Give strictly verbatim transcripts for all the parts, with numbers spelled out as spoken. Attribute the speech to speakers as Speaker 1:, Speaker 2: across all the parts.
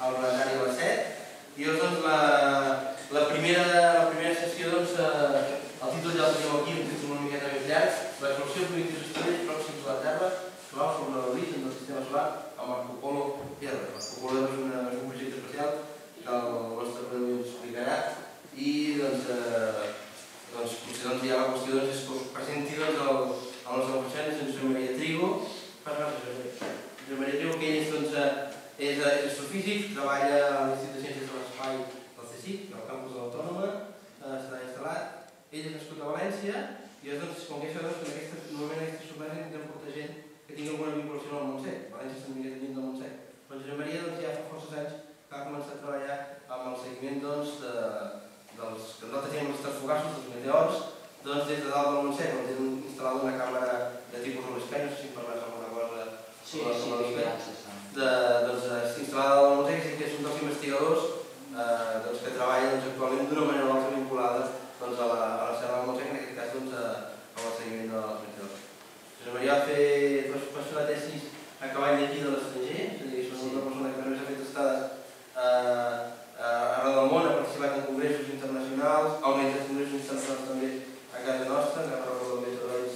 Speaker 1: al plenari a les set i la primera sessió, el títol ja el tenim aquí, un títol una miqueta més llarg, l'exploració primitiva estrelles pròxims a la Terra, sobre l'origen del sistema solar amb Marco Polo Terra. Marco Polo és un projecte especial que el vostre Pedro ens explicarà i potser hi ha la qüestió que us presenti el nostre docent, Josep Maria Trigo. Josep Maria Trigo, que ell és astrofísic, treballa a l'Institut de Ciències de l'Espai del CSIC, al campus de l'Autònoma, està instal·lat. Ell és nascut a València i com que això, normalment aquestes submarines intenten portar gent que tingui alguna vinculació al Montsec. València està una miqueta lluny del Montsec. Però Josep Maria ja fa força anys que ha començat a treballar amb el seguiment dels que nosaltres tenim els tres fugassos, dels meteors, des de dalt del Montsec, on tenen instal·lada una càmera de tipus Rolespai, no sé si em parles alguna cosa sobre Rolespai. Doncs instal·lada al Montsec, que és un dels investigadors que treballa actualment d'una manera o altra vinculada a la Serra del Montsec, en aquest cas amb el seguiment dels meteors. Josep Maria va fer la tesi a cavall d'aquí de l'estranger, és a dir, és una persona que també s'ha fet estades arreu del món, ha participat en congressos internacionals, ha organitzat congressos internacionals també a casa nostra, que recordo els meteoroids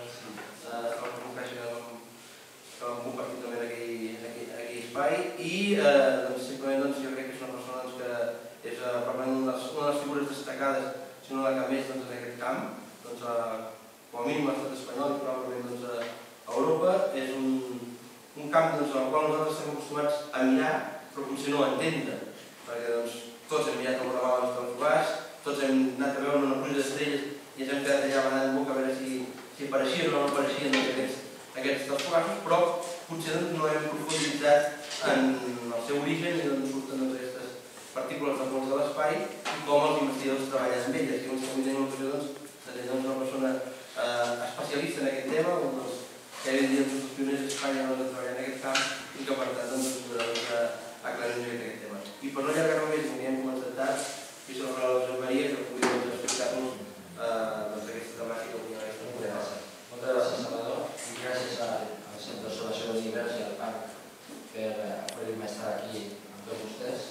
Speaker 1: que vam compartir també en aquell espai i simplement jo crec que és una persona que és una de les figures destacades, si no la que més en aquest camp, com a mínim a l'estat espanyol i probablement a Europa. És un camp al qual nosaltres estem acostumats a mirar, però potser no a entendre, perquè tots hem mirat el programa del Fugaç, tots hem anat a veure una pluja d'estrelles i ens hem quedat allà badant boca a veure si apareixien o no apareixien aquests dels fugaços, però potser no hem profunditzat en el seu origen i d'on surten aquestes partícules de pols de l'espai i com els investigadors treballen amb elles. I avui tenim l'ocasió de tenir una persona especialista en aquest tema, que hem dit els pioners d'Espanya a treballar en aquest camp i que per tant ens ajudarà a aclarir una mica aquest tema. I per no allargar-me més, com ja hem comentat tard, i sobre la Josep Maria, que podria explicar-nos aquesta temàtica avui en aquesta conferència.
Speaker 2: Moltes gràcies, Salvador, i gràcies al Centre d'Observació de l'Univers i al Parc per oferir-me estar aquí amb tots vostès.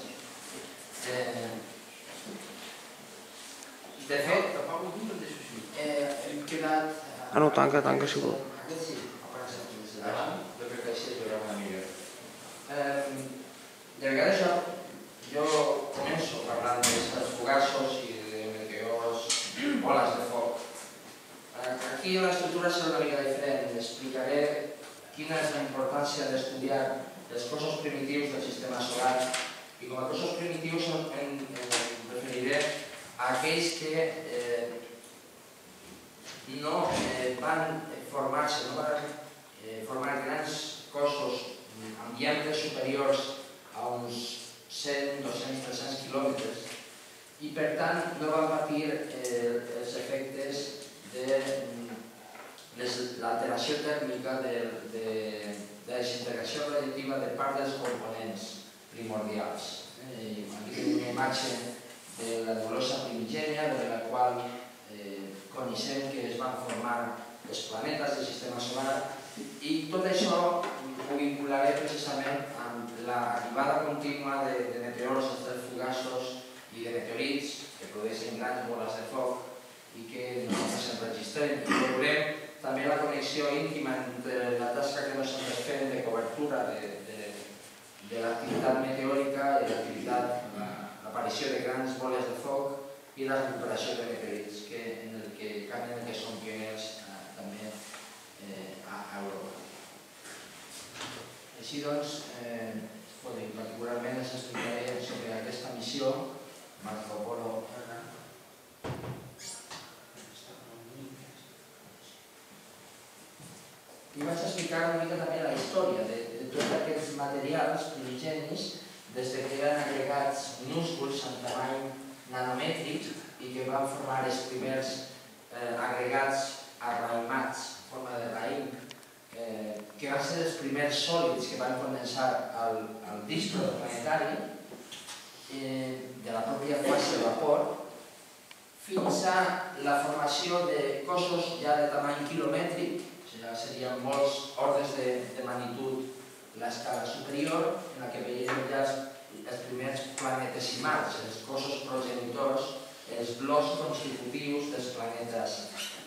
Speaker 2: De fet, hem quedat...
Speaker 3: Ah, no, tanca, tanca, si vol.
Speaker 2: Aquest sí, apareix aquí des de davant, jo crec que així es veurà una millor. De vegades jo començo parlant d'estats fugaços i de meteors, boles de foc. Aquí l'estructura serà una mica diferent. Explicaré quina és la importància d'estudiar els cossos primitius del sistema solar i com a cossos primitius em referiré a aquells que no van formar-se, no van formar grans cossos amb diàmetres superiors a uns cent, dos-cents, tres-cents quilòmetres i per tant no van patir els efectes de l'alteració tèrmica de la desintegració radiactiva de part dels components primordials. Aquí tenim una imatge de la nebulosa primigènia, de la qual coneixem que es van formar els planetes del sistema solar i tot això ho vincularé precisament amb l'arribada contínua de meteors, estrels fugaços i de meteorits que produeixen grans boles de foc i que nosaltres enregistrem. I veurem també la connexió íntima entre la tasca que nosaltres fem de cobertura de l'activitat meteòrica i l'aparició de grans boles de foc i la recuperació de meteorits, en el que som pioners també a Europa. Així doncs, particularment us explicaré sobre aquesta missió, Marco Polo. I vaig explicar una mica també la història de tots aquests materials primigenis des que eren agregats minúsculs en tamany nanomètric i que van formar els primers agregats arraïmats en forma de raïm, que van ser els primers sòlids que van condensar al disc planetari de la pròpia fase de vapor fins a la formació de cossos ja de tamany quilomètric, serien molts ordres de magnitud l'escala superior, en la que veiem ja els primers planetesimals, els cossos progenitors, els blocs constitutius dels planetes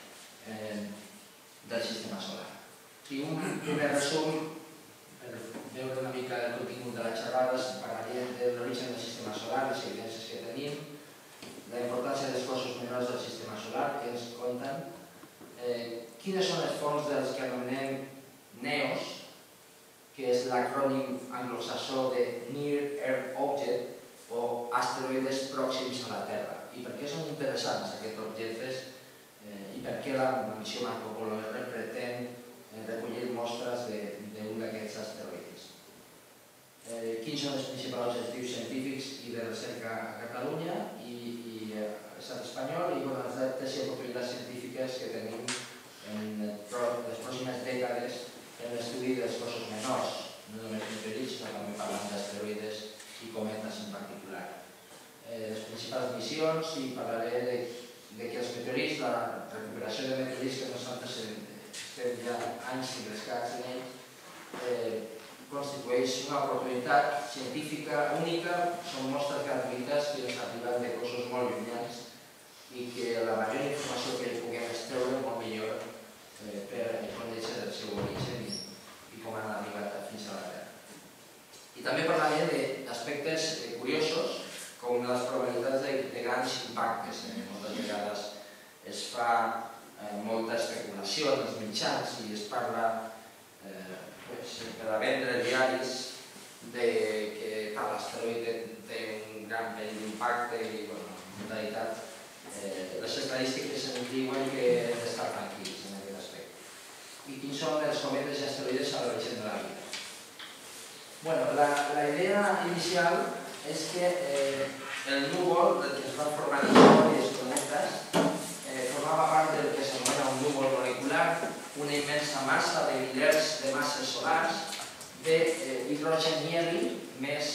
Speaker 2: del sistema solar. I un primer resum, per veure una mica el contingut de la xerrada, parlaríem de l'origen del sistema solar, les evidències que tenim, la importància dels cossos menors del sistema solar, que ens compten, quines són les fonts dels que anomenem NEOs, que és l'acrònim anglosaxó de Near Earth Object o asteroides pròxims a la Terra. I per què són interessants aquests objectes i per què la missió Marco Polo pretén recollir mostres d'un d'aquests asteroides. Quins són els principals objectius científics i de recerca a Catalunya i a l'estat espanyol i les reptes i oportunitats científiques que tenim en les pròximes dècades en l'estudi dels cossos menors, no només meteorits, sinó també parlant d'asteroides i cometes en particular. Les principals missions, i parlaré de que els meteorits, la recuperació de meteorits que nosaltres estem ja anys engrescats en ells, constitueix una oportunitat científica única, són mostres gratuïtes que ens arriben de cossos molt llunyans i que la major informació que puguem extreure molt millor per conèixer el seu origen i com han arribat fins a la Terra. I també parlaré d'aspectes curiosos com les probabilitats de grans impactes. Moltes vegades es fa molta especulació en els mitjans i es parla per a vendre diaris que tal asteroide té un gran perill d'impacte i, en realitat, les estadístiques ens diuen que hem d'estar tranquils en aquest aspecte. I quins són els cometes i asteroides a l'origen de la vida? La idea inicial és que el núvol del que es van formar històries cometes formava part del que s'anomena un núvol molecular, una immensa massa de milers de masses solars d'hidrogen i heli més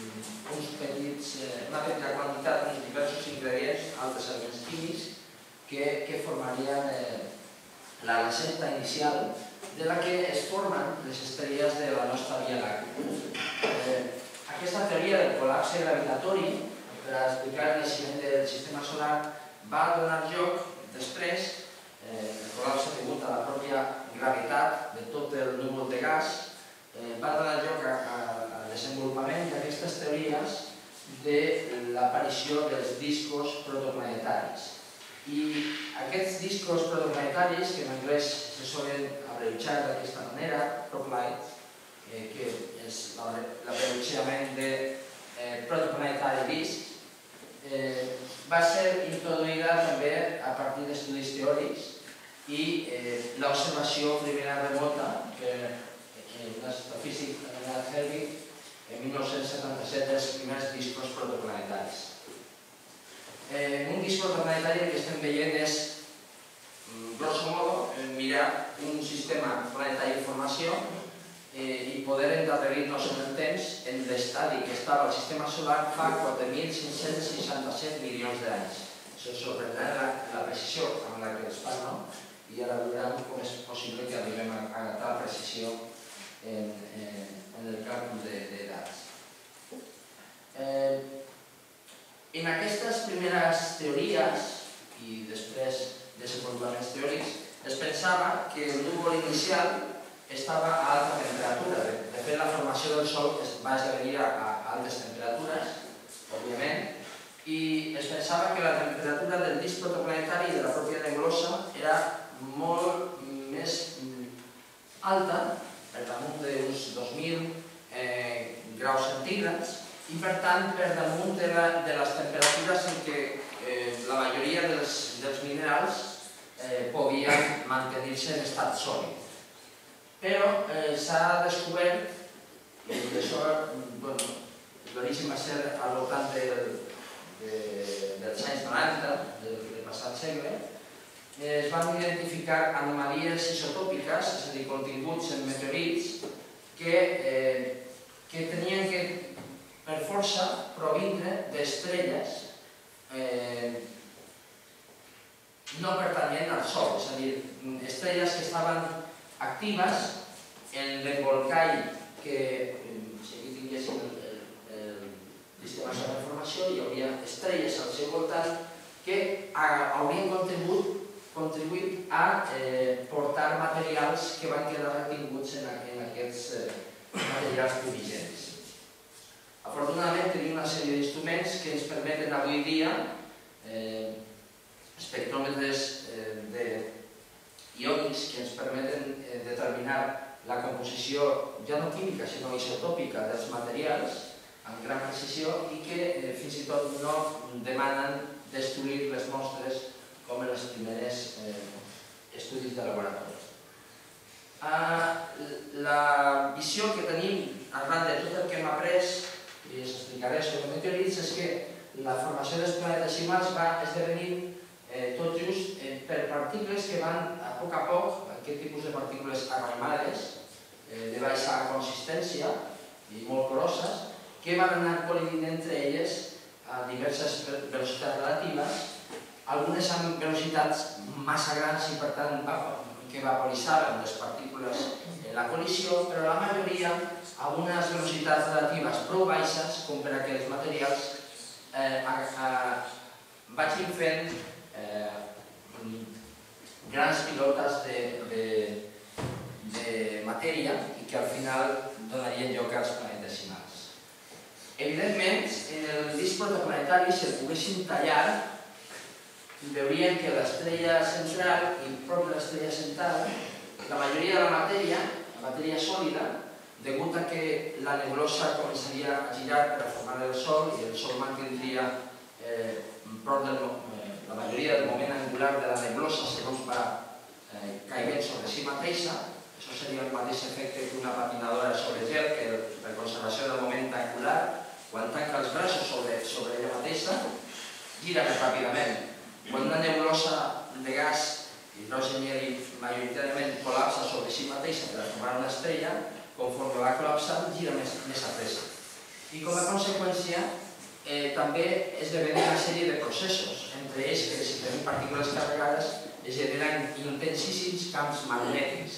Speaker 2: una petita quantitat de diversos ingredients, altres elements químics, que formarien la receta inicial de la que es formen les estrelles de la nostra Via Làctea. Aquesta teoria del col·lapse gravitatori, per explicar el naixement del sistema solar, va donar lloc després, el col·lapse degut a la pròpia gravetat de tot el núvol de gas, va donar lloc al desenvolupament d'aquestes teories de l'aparició dels discos protoplanetaris. I aquests discos protoplanetaris, que en anglès se solen abreutjar d'aquesta manera, ProPlite, que és l'abreutjament de Protoplanetary Disk, va ser introduïda també a partir d'estudis teòrics i l'observació primera remota per l'astrofísic anomenat Helbig en mil nou-cents setanta-set dels primers discos protoplanetaris. Un disc protoplanetari el que estem veient és, grosso modo, mirar un sistema planetari en formació i poder endarrerir-nos en el temps en l'estadi que estava el sistema solar fa quatre mil cinc-cents seixanta-set milions d'anys. Això és sorprenent la precisió amb la que es fa, i ara veurem com és possible que arribem a tal precisió en el càlcul d'edats. En aquestes primeres teories i després desenvolupaments teòrics es pensava que el núvol inicial estava a alta temperatura. De fet, la formació del Sol va esdevenir a altes temperatures, òbviament, i es pensava que la temperatura del disc protoplanetari i de la pròpia nebulosa era molt més alta, per damunt d'uns dos mil graus centígrads, i per tant per damunt de les temperatures en què la majoria dels minerals podien mantenir-se en estat sòlid. Però s'ha descobert, i això l'origen va ser al voltant dels anys noranta del passat segle, es van identificar anomalies isotòpiques, és a dir, continguts en meteorits, que tenien que, per força, provindre d'estrelles no pertanyent al Sol, és a dir, estrelles que estaven actives en l'embolcall que, si aquí tinguéssim formació hi hauria estrelles al seu voltant que haurien contribuït a portar materials que van quedar retinguts en aquests materials primigenis. Afortunadament tenim una sèrie d'instruments que ens permeten avui dia espectròmetres iònics que ens permeten determinar la composició ja no química sinó isotòpica dels materials amb gran precisió i que fins i tot no demanen destruir les mostres com en els primers estudis de laboratori. La visió que tenim arran de tot el que hem après i us explicaré sobre meteorits és que la formació dels planetasimals va esdevenir tot just per partícules que van a poc a poc, aquest tipus de partícules arraimades, de baixa consistència i molt poroses, que van anar col·lidint entre elles a diverses velocitats relatives, algunes amb velocitats massa grans i per tant que vaporitzaven les partícules en la col·lisió, però la majoria a unes velocitats relatives prou baixes com per a que els materials vagin fent grans pilotes de matèria i que al final donarien lloc als planetesimals. Evidentment, en el disc protoplanetari, si el poguéssim tallar, veuríem que l'estrella central i prop de l'estrella central, la majoria de la matèria, la matèria sòlida, degut a que la nebulosa començaria a girar per a formar el Sol i el Sol mantindria la majoria del moment angular de la nebulosa segons va caient sobre si mateixa. Això seria el mateix efecte que una patinadora sobre gel, que per conservació del moment angular, quan tanca els braços sobre ella mateixa, gira més ràpidament. Quan una nebulosa de gas, hidrogen i heli, majoritàriament col·lapsa sobre si mateixa per a formar una estrella, conforme va col·lapsant, gira més a pressa. I com a conseqüència, també esdevenen una sèrie de processos, entre ells que si tenim partícules carregades es generen intensíssims camps magnètics.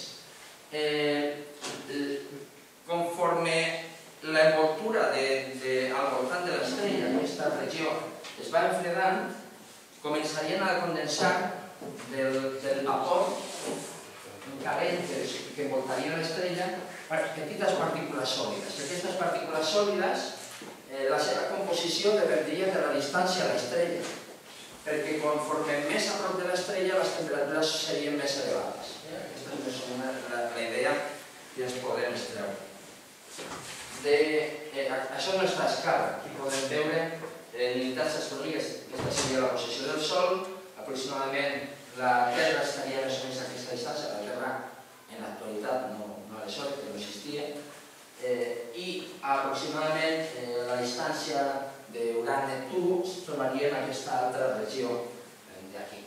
Speaker 2: Conforme l'envoltura al voltant de l'estrella, aquesta regió, es va enfredant, començarien a condensar del vapor calent que envoltarien l'estrella petites partícules sòlides. Aquestes partícules sòlides, la seva composició dependria de la distància a l'estrella, perquè conforme més a prop de l'estrella les temperatures serien més elevades. Aquesta és més o menys la idea que ens podem extreure. Això no està a escala. Aquí podem veure en unitats astronòmiques, aquesta seria la posició del Sol, aproximadament la Terra estaria més o menys a aquesta distància, la Terra en l'actualitat, no aleshores, que no existia, i aproximadament la distància d'Urà-Neptú es trobaria en aquesta altra regió d'aquí.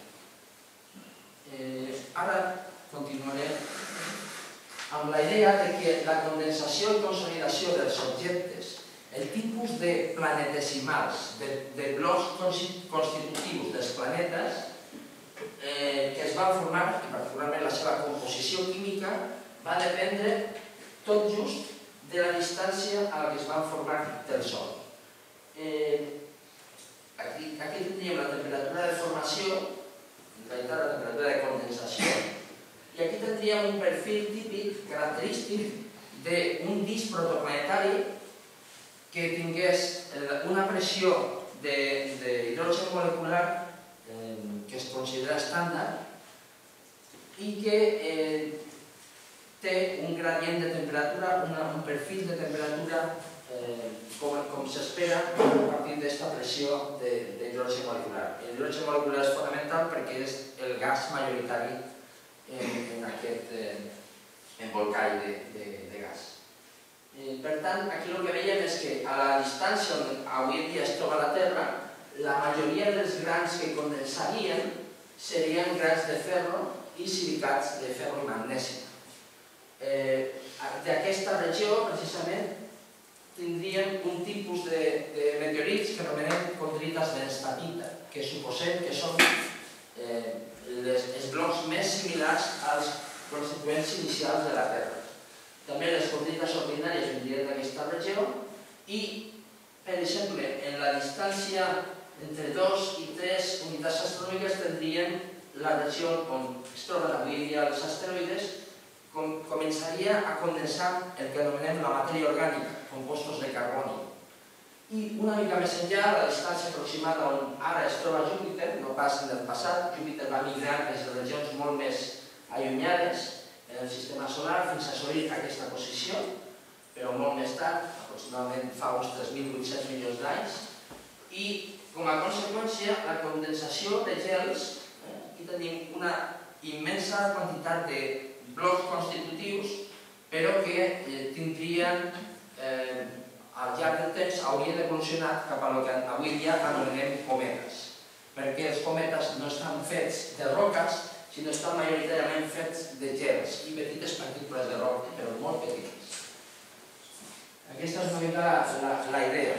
Speaker 2: Ara continuaré amb la idea que la condensació i consolidació dels objectes, el tipus de planetesimals, de blocs constitutius dels planetes que es van formar, i particularment la seva composició química, va dependre tot just de la distància a la que es van formar del Sol. Aquí tindríem la temperatura de formació, en realitat la temperatura de condensació, i aquí tindríem un perfil típic, característic, d'un disc protoplanetari que tingués una pressió d'hidrogen molecular que es considera estàndard i que té un gradient de temperatura, un perfil de temperatura com s'espera a partir d'aquesta pressió d'hidrogen molecular. L'hidrogen molecular és fonamental perquè és el gas majoritari en aquest embolcall de gas. Per tant, aquí el que veiem és que a la distància on avui en dia es troba la Terra, la majoria dels grans que condensarien serien grans de ferro i silicats de ferro i magnesi. D'aquesta regió, precisament, tindríem un tipus de meteorits que anomenem condrites d'enstatita, que suposem que són els blocs més similars als constituents inicials de la Terra. També les condrites ordinàries vindrien d'aquesta regió i per exemple, en la distància entre dos i tres unitats astronòmiques tindríem la regió on es troben avui dia els asteroides, començaria a condensar el que anomenem la matèria orgànica, compostos de carboni. I una mica més enllà, la distància aproximada on ara es troba Júpiter, no pas en el passat, Júpiter va migrar des de regions molt més allunyades en el sistema solar fins a assolir aquesta posició, però molt més tard, aproximadament fa uns tres mil vuit-cents milions d'anys, i com a conseqüència la condensació de gels, aquí tenim una immensa quantitat de blocs constitutius, però que tindrien, al llarg del temps, haurien evolucionat cap a el que avui dia anomenem cometes, perquè els cometes no estan fets de roques, sinó estan majoritàriament fets de gels i petites partícules de roca, però molt petites. Aquesta és una mica la idea.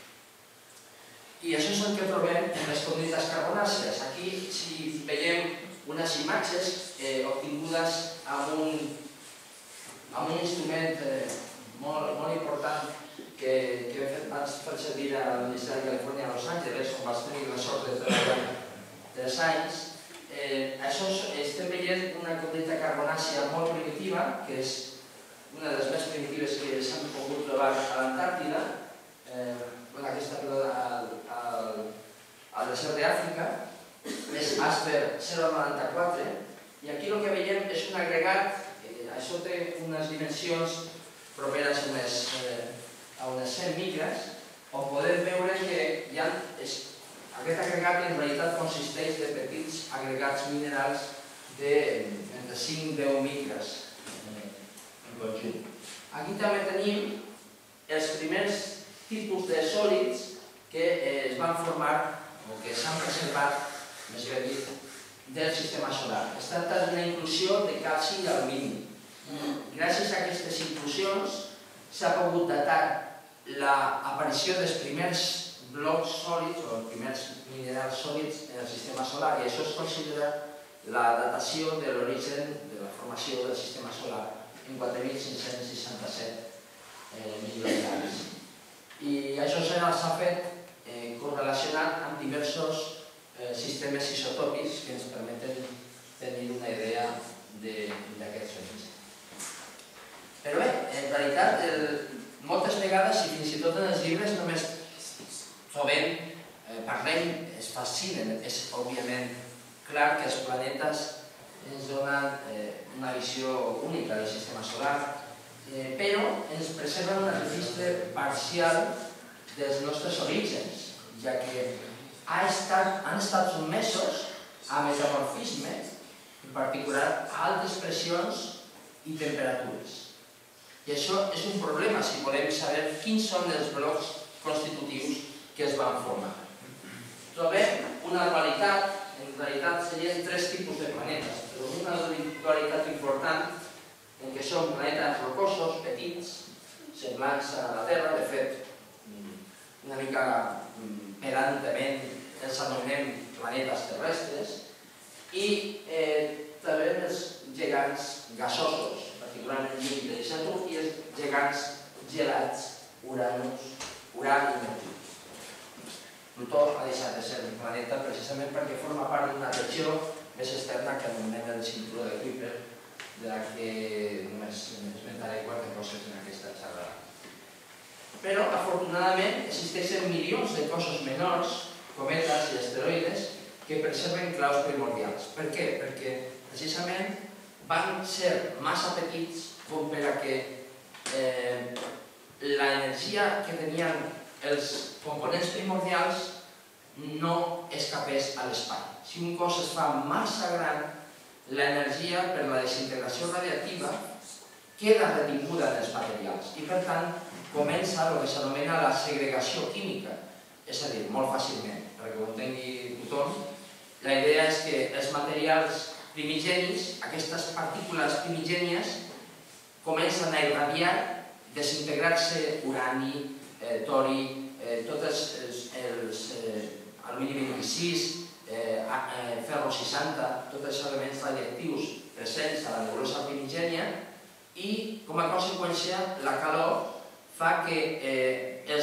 Speaker 2: I això és el que trobem en les condrites carbonàcies. Aquí, si veiem unes imatges obtingudes amb un instrument molt important que vaig fer servir a la Universitat de Califòrnia a Los Angeles, on vaig tenir la sort de treballar tres anys. Això estem veient una condrita carbonàcia molt primitiva, que és una de les més primitives que s'han pogut trobar a l'Antàrtida, aquesta al desert d'Àfrica, és Asper zero coma noranta-quatre, i aquí el que veiem és un agregat, això té unes dimensions properes a unes cent micres, on podem veure que aquest agregat en realitat consisteix de petits agregats minerals d'entre cinc i deu micres en conjunt. Aquí també tenim els primers tipus de sòlids que es van formar o que s'han preservat, més ben dit, del sistema solar. Es tracta d'una inclusió de calci i alumini. Gràcies a aquestes inclusions s'ha pogut datar l'aparició dels primers blocs sòlids o els primers minerals sòlids en el sistema solar, i això es considera la datació de l'origen de la formació del sistema solar en quatre mil cinc-cents seixanta-set milions d'anys. I això s'ha fet correlacionat amb diversos sistemes isotòpics que ens permeten tenir una idea d'aquests fenòmens. Però bé, en realitat, moltes vegades, i fins i tot en els llibres, només trobem, parlem, es fascinen. És, òbviament, clar que els planetes ens donen una visió única del sistema solar, però ens preserven un registre parcial dels nostres orígens, ja que han estat sotmesos a metamorfisme, en particular a altes pressions i temperatures. I això és un problema si volem saber quins són els blocs constitutius que es van formar. Trobem una dualitat, en realitat serien tres tipus de planetes, però una dualitat important en què són planetes rocosos, petits, semblants a la Terra, de fet, una mica pedantament els anomenem planetes terrestres, i també els gegants gasosos, particularment Júpiter i Saturn, i els gegants gelats, Uranus, Urà i Neptú. Plutó ha deixat de ser un planeta precisament perquè forma part d'una regió més externa que anomenem el cinturó de Kuiper, de la que només esmentaré quatre coses en aquesta xerrada. Però, afortunadament, existeixen milions de cossos menors, cometes i asteroides, que preserven claus primordials. Per què? Perquè, precisament, van ser massa petits com per a que l'energia que tenien els components primordials no escapés a l'espai. Si un cos es fa massa gran, l'energia per la desintegració radiactiva queda retinguda en els materials i, per tant, comença el que s'anomena la segregació química, és a dir, molt fàcilment, perquè ho entengui tothom, la idea és que els materials primigenis, aquestes partícules primigènies, comencen a irradiar, desintegrar-se urani, tori, tots els alumini vint-i-sis, ferro seixanta, tots els elements radioactius presents a la nebulosa primigènia, i, com a conseqüència, la calor fa que els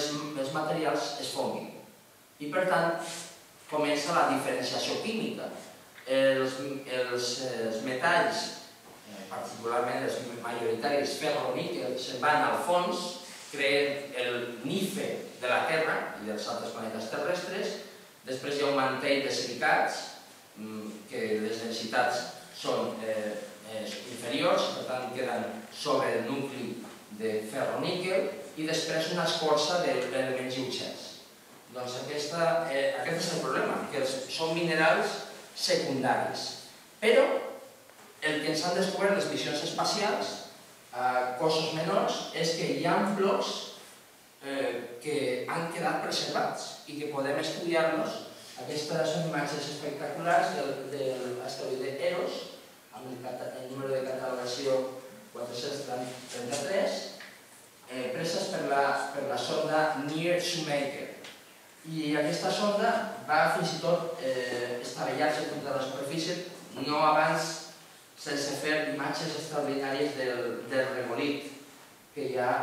Speaker 2: diferents materials es fonguin. I per tant, comença la diferenciació química. Els, els, els metalls, particularment els majoritaris ferro-níquel, se'n van al fons, creen el nife de la Terra i dels altres planetes terrestres. Després hi ha un mantell de silicats, que les densitats són inferiors, per tant queden sobre el nucli de ferro-níquel, i després una escorça d'elements lleugers. Doncs aquest és el problema, que són minerals secundaris. Però el que ens han descobert les missions espacials, cossos menors, és que hi ha blocs que han quedat preservats i que podem estudiar-los. Aquestes són imatges espectaculars de l'asteroide Eros, amb el número de catalogació quatre-cents trenta-tres, preses per la sonda Near Shoemaker. I aquesta sonda va fins i tot estavellar-se contra la superfície no abans sense fer imatges extraordinàries del regolit que hi ha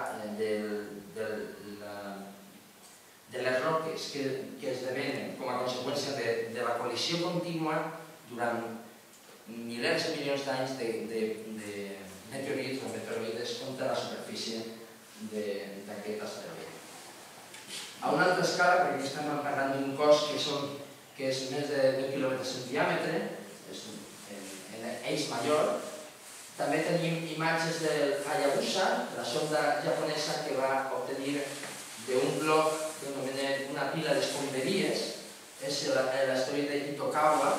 Speaker 2: de les roques que esdevenen com a conseqüència de la col·lisió contínua durant milers de milions d'anys de meteorits o meteoroides contra la superfície d'aquest asteroide. A una altra escala, perquè estem parlant d'un cos que és més de deu quilòmetres en diàmetre, en eix major, també tenim imatges del Hayabusa, la sonda japonesa que va obtenir d'un bloc que anomena una pila d'escombraries, és l'asteroide Itokawa,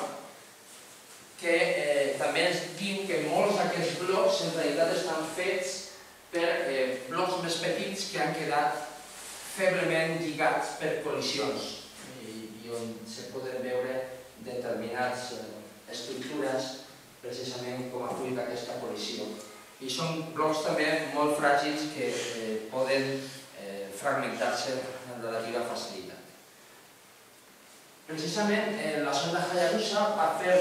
Speaker 2: que també ens diu que molts d'aquests blocs en realitat estan fets per blocs més petits que han quedat feblement lligats per col·lisions i on se poden veure determinades estructures precisament com a fruit d'aquesta col·lisió. I són blocs també molt fràgils que poden fragmentar-se amb relativa facilitat. Precisament la sonda Hayabusa va fer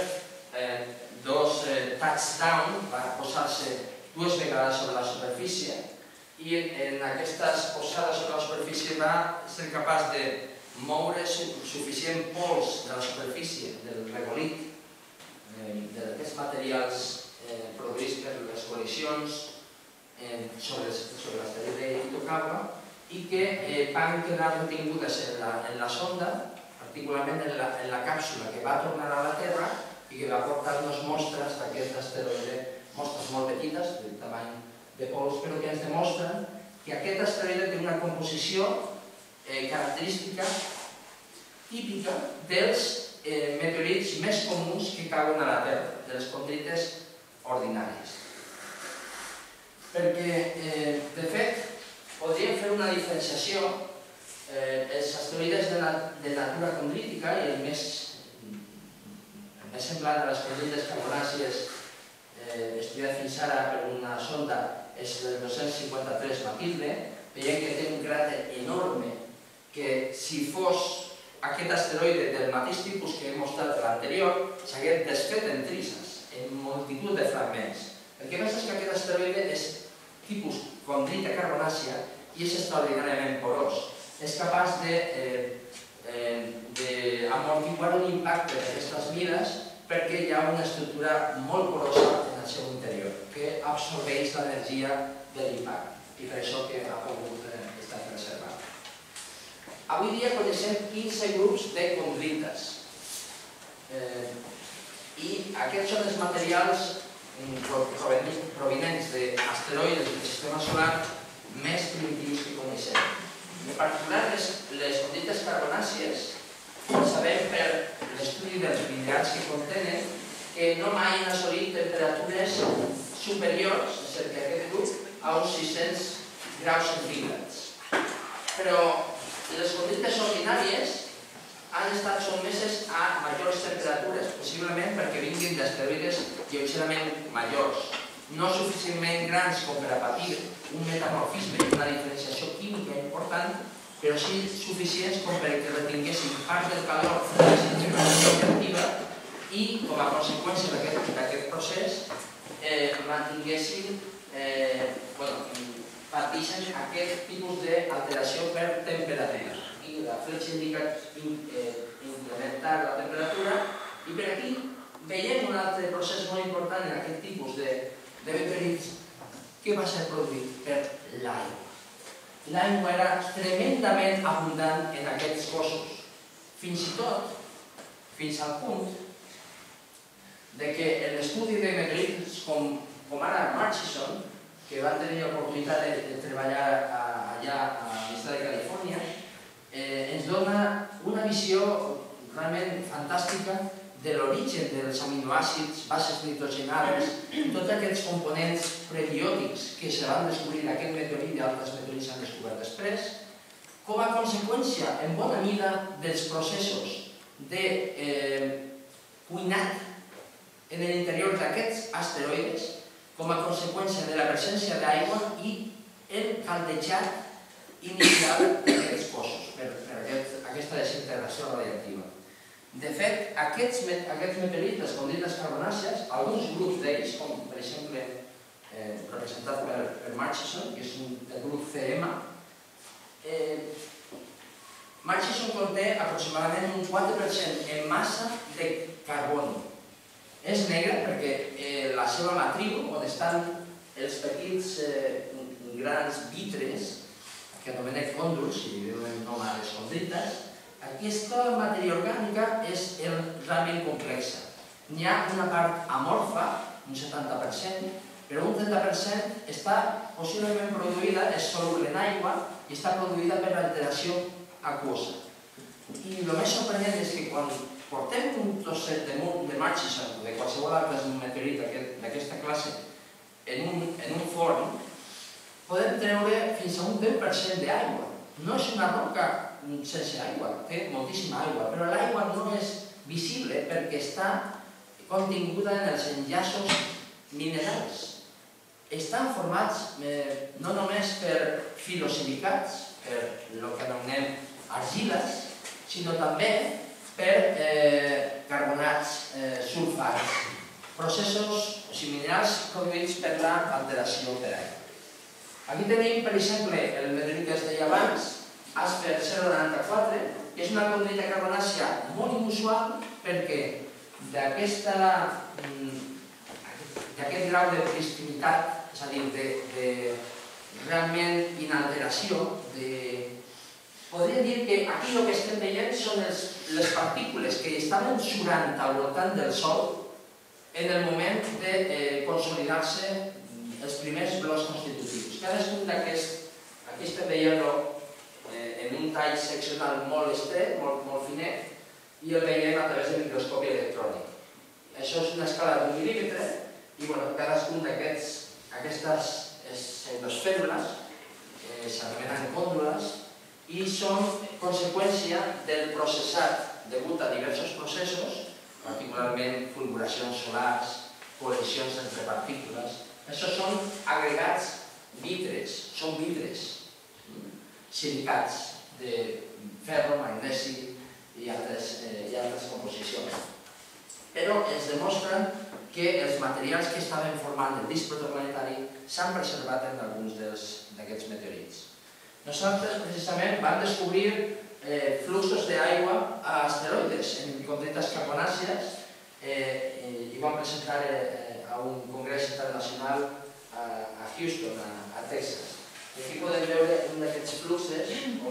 Speaker 2: dos touchdown, va posar-se dues vegades sobre la superfície i en aquestes posades sobre la superfície va ser capaç de moure suficient pols de la superfície del regolit d'aquests materials produïts per les col·lisions sobre l'asteroide Itokawa i que van quedar retingudes en la sonda, particularment en la càpsula que va tornar a la Terra i que va portar unes mostres d'aquest asteroide, mostres molt petites, del tamany de pols, però que ens demostren que aquest asteroide té una composició característica típica dels meteorits més comuns que cauen a la Terra, de les condrites ordinàries. Perquè, de fet, podríem fer una diferenciació. Els asteroides de natura condrítica i el més semblant a les condrites carbonàcies estudiat fins ara per una sonda és el dos-cents cinquanta-tres Matilde. Veiem que té un cràter enorme que, si fos aquest asteroide del mateix tipus que he mostrat a l'anterior, s'hagués desfet en trisses, en multitud de fragments. El que passa és que aquest asteroide és tipus condrita carbonàcia i és extraordinàriament porós. És capaç d'amortiguar un impacte d'aquestes mides perquè hi ha una estructura molt porosa en el seu interior que absorbeix l'energia de l'impacte i per això que ha pogut estar preservat. Avui dia coneixem quinze grups de condrites i aquests són els materials provinents d'asteroides del sistema solar més primitius que coneixem. En particular, les condrites carbonàcies, sabem per l'estudi dels minerals que contenen que no mai han assolit temperatures superiors, és a dir, aquest grup, a uns sis-cents graus centígrads. Però les condrites ordinàries han estat sotmeses a majors temperatures, possiblement perquè vinguin d'asteroides lleugerament majors, no suficientment grans com per a patir un metamorfisme i una diferenciació química important, però sí suficients com perquè retinguessin part del calor de la generació activa i, com a conseqüència d'aquest procés, mantinguessin, pateixen aquest tipus d'alteració per temperatura. Aquí la fletxa indica incrementar la temperatura i per aquí veiem un altre procés molt important en aquest tipus de meteorits que va ser produït per l'aigua. L'aigua era tremendament abundant en aquests cossos, fins i tot, fins al punt que en l'estudi de meteorits com ara Murchison, que van tenir l'oportunitat de treballar allà a l'estat de Califòrnia, ens dona una visió realment fantàstica de l'origen dels aminoàcids, bases nitrogenades i tots aquests components prebiòtics que se van descobrir en aquest meteorit i altres meteorits s'han descobert després, com a conseqüència, en bona mida, dels processos de cuinat en l'interior d'aquests asteroides, com a conseqüència de la presència d'aigua i el caldejat inicial d'aquests cossos, per aquesta desintegració radiactiva. De fet, aquests meteorites, com dites carbonàcies, alguns grups d'ells, com per exemple representat per Murchison, que és el grup C M, Murchison conté aproximadament un quatre per cent en massa de carboni. És negre perquè la seva matriu, on estan els petits grans vitres, que anomenem còndols, si li donem nom a les condrites, aquesta matèria orgànica és realment complexa. N'hi ha una part amorfa, un setanta per cent, però un trenta per cent està possiblement produïda, és soluble en aigua i està produïda per alteració aquosa. I el més sorprenent és que quan portem un trosset de Murchison o de qualsevol altre meteorit d'aquesta classe en un forn, podem treure fins a un deu per cent d'aigua. No és una roca sense aigua, té moltíssima aigua, però l'aigua no és visible perquè està continguda en els enllaços minerals. Estan formats no només per filosilicats, per el que anomenem argiles, sinó també per carbonats sulfats, processos minerals produïts per l'alteració per aigua. Aquí tenim, per exemple, el meteorit que es deia abans, Asper zero coma noranta-quatre, que és una condrita carbonàcia molt inusual perquè d'aquest grau de pristinitat, és a dir, de realment inalteració, podríem dir que aquí el que estem veient són les partícules que estaven surant al voltant del Sol en el moment de consolidar-se els primers blocs constitutius. Cadascun d'aquests, aquí estem veient-lo en un tall seccional molt estret, molt finet, i el veiem a través del microscopi electrònic. Això és una escala d'un mil·límetre i cadascun d'aquestes pseudosfèrules s'anomenen còndoles i són conseqüència del processat degut a diversos processos, particularment fulguracions solars, col·lisions entre partícules. Això són agregats vitres, són vitres, silicats de ferro, magnesi i altres composicions. Però ens demostren que els materials que estaven formant el disc protoplanetari s'han preservat en alguns d'aquests meteorits. Nosaltres, precisament, vam descobrir fluxos d'aigua a asteroides en condrites carbonàcies i vam presentar a un congrés internacional a Houston, a Texas. Aquí podem veure un d'aquests fluxes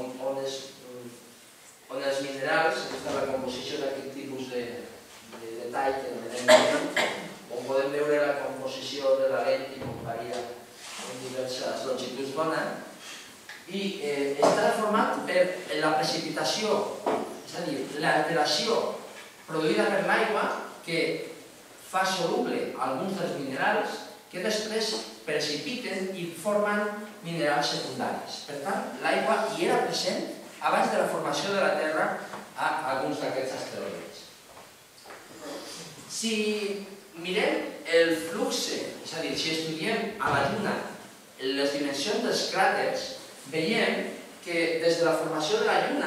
Speaker 2: on els minerals, aquesta és la composició d'aquest tipus de detall que anomenem, on podem veure la composició de la lent i com varia en diverses longituds d'ona, i està format per la precipitació, és a dir, l'alteració produïda per l'aigua que fa soluble alguns dels minerals que després precipiten i formen minerals secundaris. Per tant, l'aigua hi era present abans de la formació de la Terra a alguns d'aquests asteroides. Si mirem el flux, és a dir, si estudiem a la Lluna les dimensions dels cràters, veiem que des de la formació de la Lluna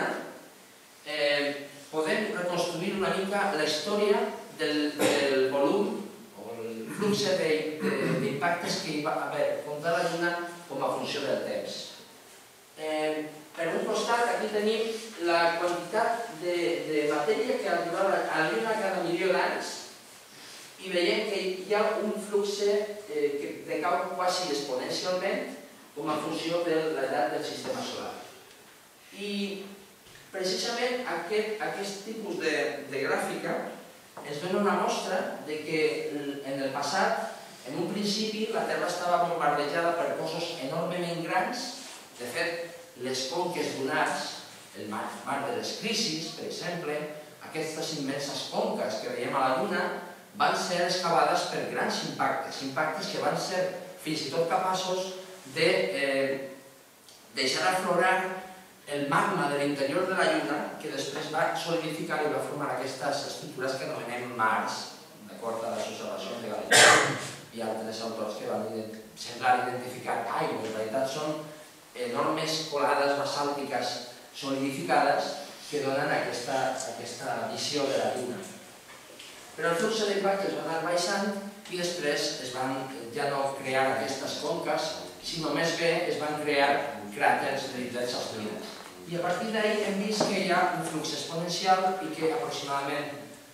Speaker 2: podem reconstruir una mica la història del volum o el flux d'impactes que hi va haver contra la Lluna com a funció del temps. Per un costat, aquí tenim la quantitat de matèria que arriba a la Lluna cada milió d'anys i veiem que hi ha un flux que decau quasi exponencialment com a funció de l'edat del sistema solar. I precisament aquest tipus de gràfica ens dona una mostra que en el passat, en un principi, la Terra estava bombardejada per cossos enormement grans. De fet, les conques lunars, el mar de les Crisis, per exemple, aquestes immenses conques que veiem a la Lluna, van ser excavades per grans impactes, impactes que van ser fins i tot capaços de deixar aflorar el magma de l'interior de la Lluna, que després va solidificar i va formar aquestes estructures que anomenem mars, d'acord a les observacions de Galileu i altres autors que van semblar identificar aigua. En realitat són enormes colades basàltiques solidificades que donen aquesta visió de la Lluna. Però el flux d'impactes va anar baixant i després es van ja no crear aquestes conques, sinó més bé es van crear cràters dedicats als mines. I a partir d'ahir hem vist que hi ha un flux exponencial i que aproximadament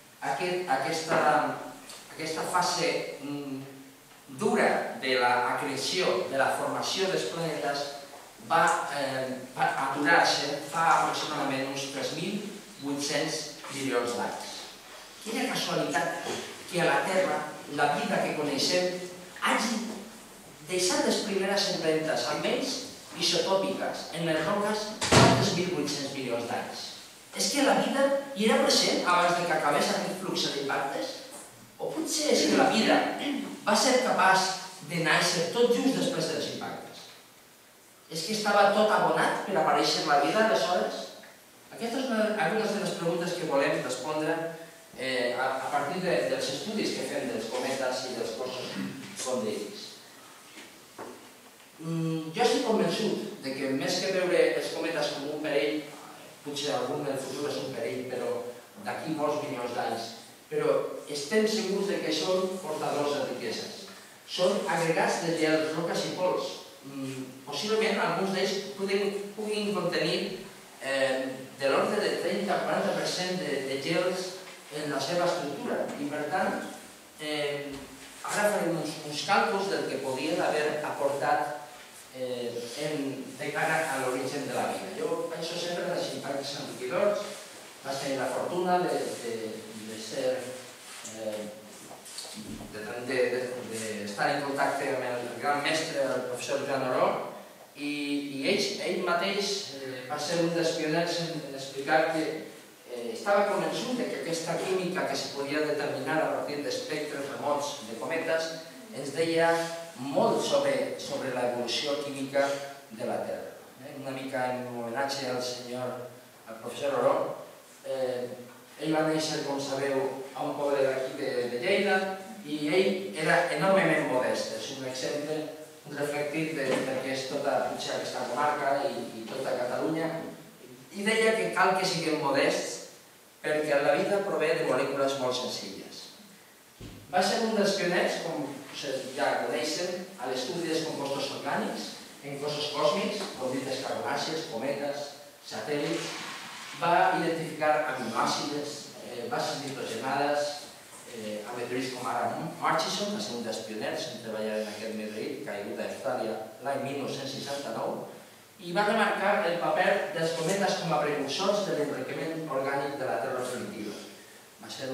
Speaker 2: aquesta fase dura de l'acreció, de la formació dels planetes, va aturar-se fa aproximadament uns tres mil vuit-cents milions d'anys. Quina casualitat que a la Terra la vida que coneixem hagi deixat les primeres empremtes, almenys isotòpiques, en les roques fa tres mil vuit-cents milions d'anys. És que la vida hi era present abans que acabés aquest flux d'impactes? O potser és que la vida va ser capaç de néixer tot just després dels impactes? És que estava tot abonat per aparèixer la vida aleshores? Aquestes són algunes de les preguntes que volem respondre a partir dels estudis que fem dels cometes i dels cossos condrítics. Jo estic convençut que més que veure els cometes com un perill, potser algun en el futur és un perill, però d'aquí molts milions d'anys, però estem segurs que són portadors de riqueses. Són agregats de gel, roques i pols. Possiblement alguns d'ells puguin contenir de l'ordre de trenta a quaranta per cent de gels en la seva estructura. I per tant, ara farem uns càlculs del que podrien haver aportat de cara a l'origen de la vida. Jo penso sempre en els impactes enriquidors. Vaig tenir la fortuna de ser d'estar en contacte amb el gran mestre, el professor Joan Oró, i ell mateix va ser un dels pioners en explicar que estava convençut que aquesta química que se podia determinar a partir d'espectres remots de cometes ens deia molt sobre l'evolució química de la Terra. Una mica en homenatge al senyor, al professor Oró. Ell va néixer, com sabeu, a un poble d'aquí de Lleida i ell era enormement modest. És un exemple, un reflectit del que és tota aquesta comarca i tota Catalunya. I deia que cal que siguem modests perquè la vida prové de molècules molt senzilles. Va ser un dels pioners, com ja coneixen, a l'estudi dels compostos orgànics en cossos còsmics, orbites carbonàcies, cometes, satèl·lits. Va identificar aminoàcides, bases nitrogenades, a meteorits com ara Murchison, va ser un dels pioners en treballar en aquest meteorit caigut a Austràlia l'any mil nou-cents seixanta-nou, i va remarcar el paper dels cometes com a precursors de l'enriquiment orgànic de la Terra primitiva. Va ser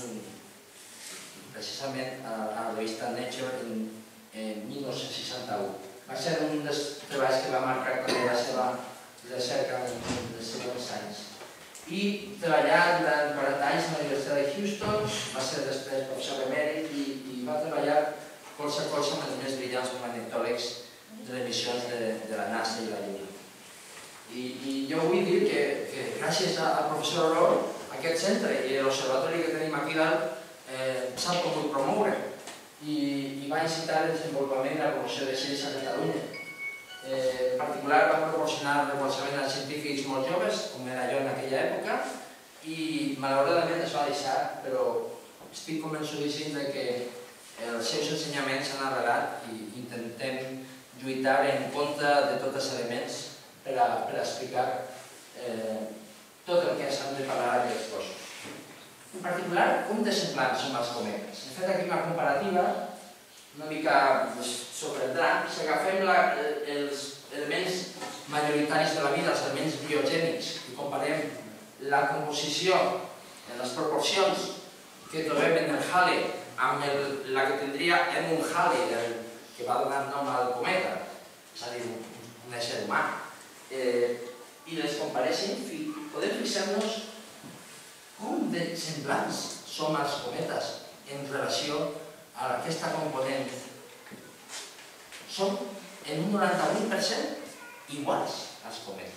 Speaker 2: precisament a la revista Nature en mil nou-cents seixanta-u. Va ser un dels treballs que va marcar també la seva recerca en els següents anys. I treballar durant quaranta anys a la Universitat de Houston, va ser després professor emèrit i va treballar colze a colze amb els més brillants magnetòlegs de les missions de la NASA i la Lluna. I jo vull dir que gràcies al professor Oró, aquest centre i l'observatori que tenim aquí dalt s'ha pogut promoure i va incitar el desenvolupament de la promoció de ciència a Catalunya. En particular va proporcionar recolzament als científics molt joves, com era jo en aquella època, i malauradament es va deixar, però estic convençudíssim que els seus ensenyaments s'han arrelat i intentem lluitar en contra de tots els elements per a explicar tot el que s'han de parlar d'aquests cossos. En particular, com de semblants són els cometes. He fet aquí una comparativa una mica sorprendent. Si agafem els elements majoritaris de la vida, els elements biogènics, i comparem la composició en les proporcions que trobem en el Halley amb la que tindria en un Halley que va donar nom al cometa, és a dir, un ésser humà, i les comparéssim, podem fixar-nos com de semblants són els cometes en relació a aquesta component. Són en un noranta-vuit per cent iguals als cometes.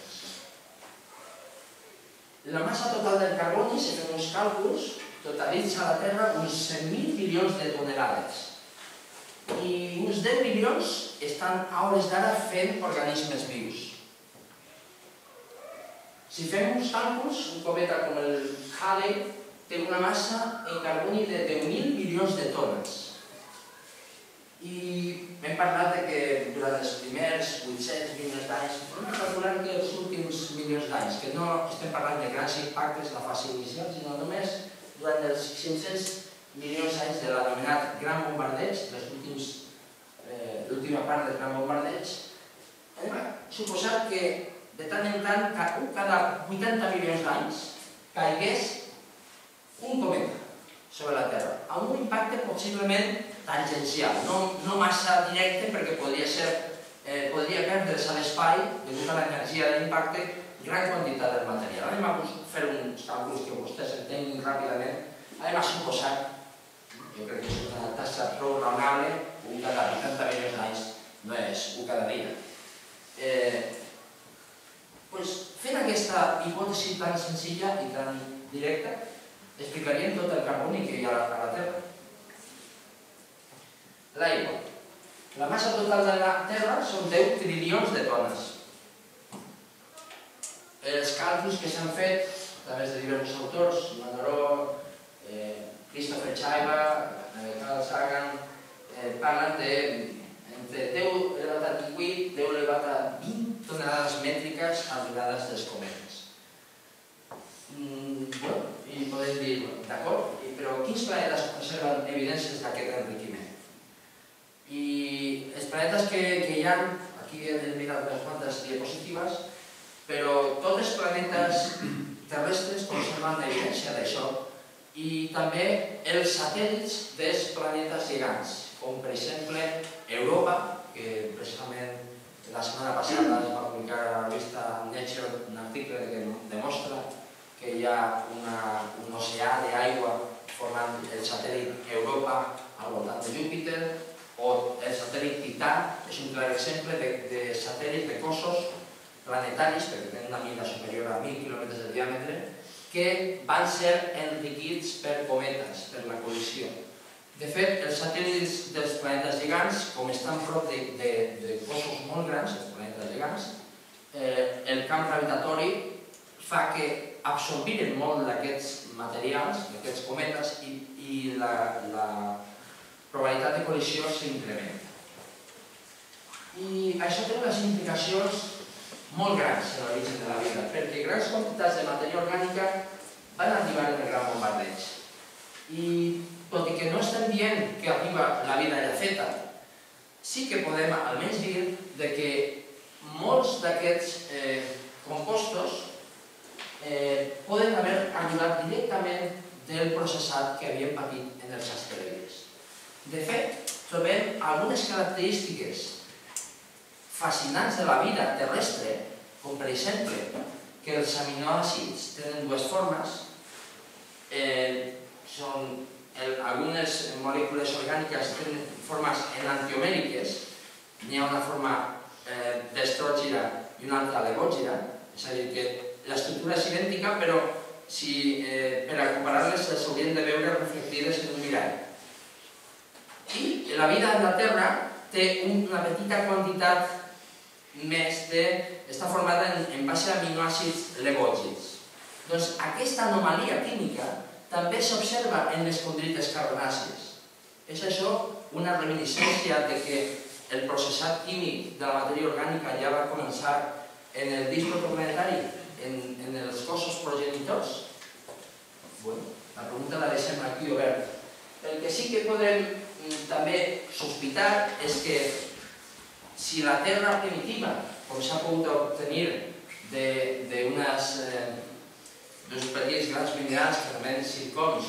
Speaker 2: La massa total del carboni, si fem uns càlculs, totalitza a la Terra uns cent mil milions de tonelades. I uns deu milions estan a hores d'ara fent organismes vius. Si fem uns càlculs, un cometa com el Halley té una massa en carboni de deu mil milions de tones. I hem parlat que durant els primers vuit-cents milions d'anys, hem calculat que els últims milions d'anys, que no estem parlant de grans impactes en la fase inicial, sinó només durant els cinc-cents milions d'anys de l'anomenat Gran Bombardeig, l'última part del Gran Bombardeig, hem suposat que de tant en tant, cada vuitanta milions d'anys, caigués un cometa sobre la Terra, amb un impacte possiblement tangencial, no massa directe perquè podria perdre's a l'espai, degut a l'energia de l'impacte, gran quantitat del material. Anem a fer uns càlculs que vostès entenguin ràpidament. Anem a suposar, jo crec que és una tassa prou raonable, un cada vuitanta milions d'anys no és un cada dia. Fent aquesta hipòtesi tan senzilla i tan directa, explicaríem tot el carboni que hi ha a la Terra. L'aigua. La massa total de la Terra són deu trilions de tones. Els càlculs que s'han fet a través de diversos autors, Manaró, Christopher Chaiba, Carl Sagan, parlen d'entre deu elevat a divuit, deu elevat a vint tonelades mètriques arribades dels cometes. I podem dir, d'acord, però quins planetes conserven evidències d'aquest enriquiment? I els planetes que hi ha, aquí he mirat unes quantes diapositives, però tots els planetes terrestres conserven evidència d'això, i també els satèl·lits dels planetes gegants, com per exemple Europa, que precisament la setmana passada es va publicar a la revista Nature un article que demostra que hi ha un oceà d'aigua formant el satèl·lit Europa al voltant de Júpiter, o el satèl·lit Tità, és un clar exemple de satèl·lits de cossos planetaris, perquè tenen una mida superior a mil quilòmetres de diàmetre, que van ser enriquits per cometes, per la col·lisió. De fet, els satèl·lits dels planetes gegants, com estan prop de cossos molt grans, els planetes gegants, el camp gravitatori fa que absorbiren molt d'aquests materials, d'aquests cometes, i la probabilitat de col·lisió s'incrementa. I això té unes implicacions molt grans en l'origen de la vida, perquè grans quantitats de matèria orgànica van arribar en el Gran Bombardeig. I tot i que no estem dient que arriba la vida ja feta, sí que podem almenys dir que molts d'aquests compostos poden haver arribat directament del processat que havien patit en els asteroides. De fet, trobem algunes característiques fascinants de la vida terrestre, com per exemple que els aminoàcids tenen dues formes, algunes molècules orgàniques tenen formes enantiomèriques, n'hi ha una forma d'estrògira i una altra legògira, és a dir, que l'estructura és idèntica, però per a comparar-les les haurien de veure reflectides en un mirall. I la vida en la Terra té una petita quantitat més de... està formada en base a aminoàcids legògids. Doncs aquesta anomalia química també s'observa en les condrites carbonàcies. És això una reminiscència de que el processat químic de la matèria orgànica ja va començar en el disc protoplanetari, en els cossos progenitors? Bé, la pregunta la deixem aquí oberta. El que sí que podem també sospitar és que si la Terra primitiva, com s'ha pogut obtenir d'uns petits grans minerals que anomenen zircons,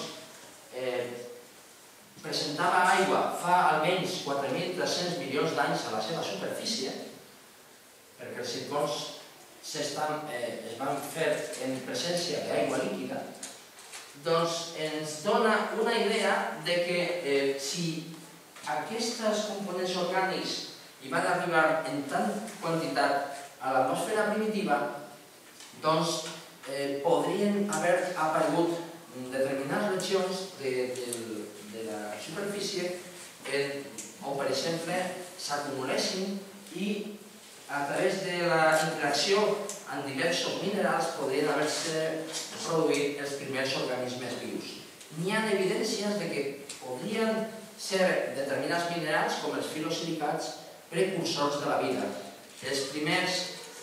Speaker 2: presentava aigua fa almenys quatre mil tres-cents milions d'anys a la seva superfície, perquè els zircons es van fer en presència d'aigua líquida, doncs ens dona una idea de que si aquests components orgànics hi van arribar en tant quantitat a l'atmosfera primitiva, doncs podrien haver aparegut determinades regions de la superfície on, per exemple, s'acumulessin i a través de la interacció amb diversos minerals podrien haver-se produït els primers organismes vius. N'hi ha evidències de que podrien ser determinats minerals, com els filosilicats, precursors de la vida. Els primers...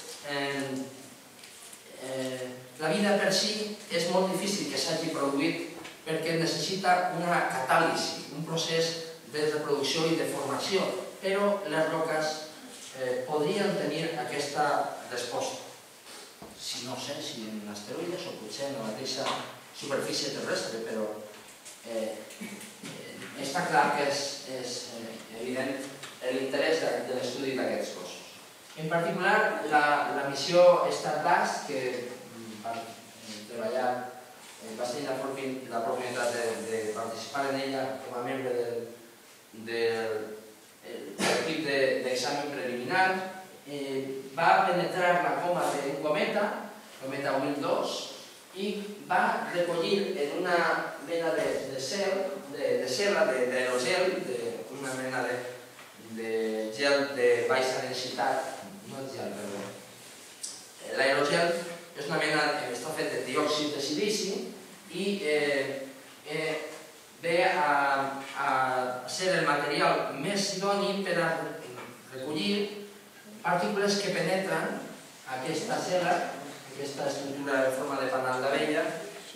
Speaker 2: La vida per si és molt difícil que s'hagi produït perquè necessita una catàlisi, un procés de reproducció i de formació, però les roques podrien tenir aquesta resposta. Si no sé, si en asteroides o potser en la mateixa superfície terrestre, però està clar que és evident l'interès de l'estudi d'aquests cossos. En particular, la missió Stardust, que va treballar, va tenir la oportunitat de participar en ella com a membre del l'equip d'examen preliminar, va penetrar la coma d'un cometa, cometa Wild dos, i va recollir en una mena de cel, de cel·la, d'aerogel, una mena de gel de baixa densitat, no és gel, perdó. L'aerogel és una mena que està fet de diòxid de silici i ve a ser el material més idoni per a recollir partícules que penetren aquesta cel·la, aquesta estructura en forma de panal d'abella,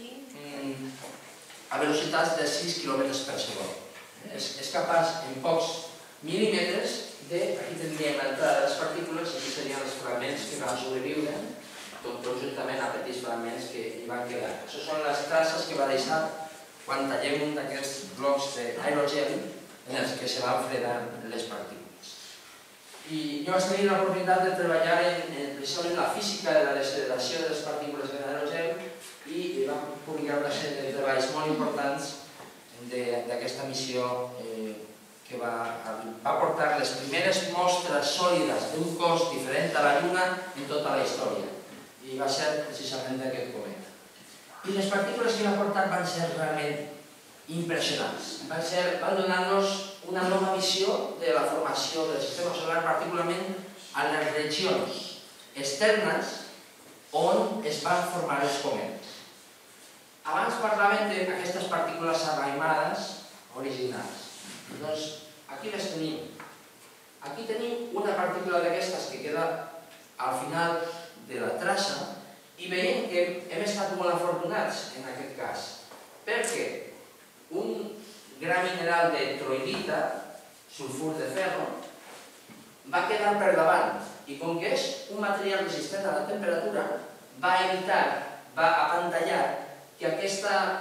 Speaker 2: a velocitats de sis quilòmetres per segon. És capaç, en pocs mil·límetres, de... Aquí tindríem l'entrada de les partícules, aquí serien els fragments que van sobreviure, tot conjuntament a petits fragments que hi van quedar. Això són les traces que va deixar quan tallem un d'aquests blocs d'aerogel en els que se van fredar les partícules. I jo vaig tenir l'oportunitat de treballar precisament en la física de la deceleració de les partícules de l'aerogel i vam publicar una sèrie de treballs molt importants d'aquesta missió que va aportar les primeres mostres sòlides d'un cos diferent a la Lluna en tota la història. I va ser precisament d'aquest cometa. I les partícules que va aportar van ser realment impressionants. Van donar-nos una nova visió de la formació del sistema solar, particularment a les regions externes on es van formar els cometes. Abans parlaven d'aquestes partícules arraimades originals. Doncs aquí les tenim. Aquí tenim una partícula d'aquestes que queda al final de la traça i veiem que hem estat molt afortunats en aquest cas, perquè un gran mineral de troilita, sulfur de ferro, va quedar per davant i com que és un material resistent a la temperatura, va evitar, va apantallar que aquest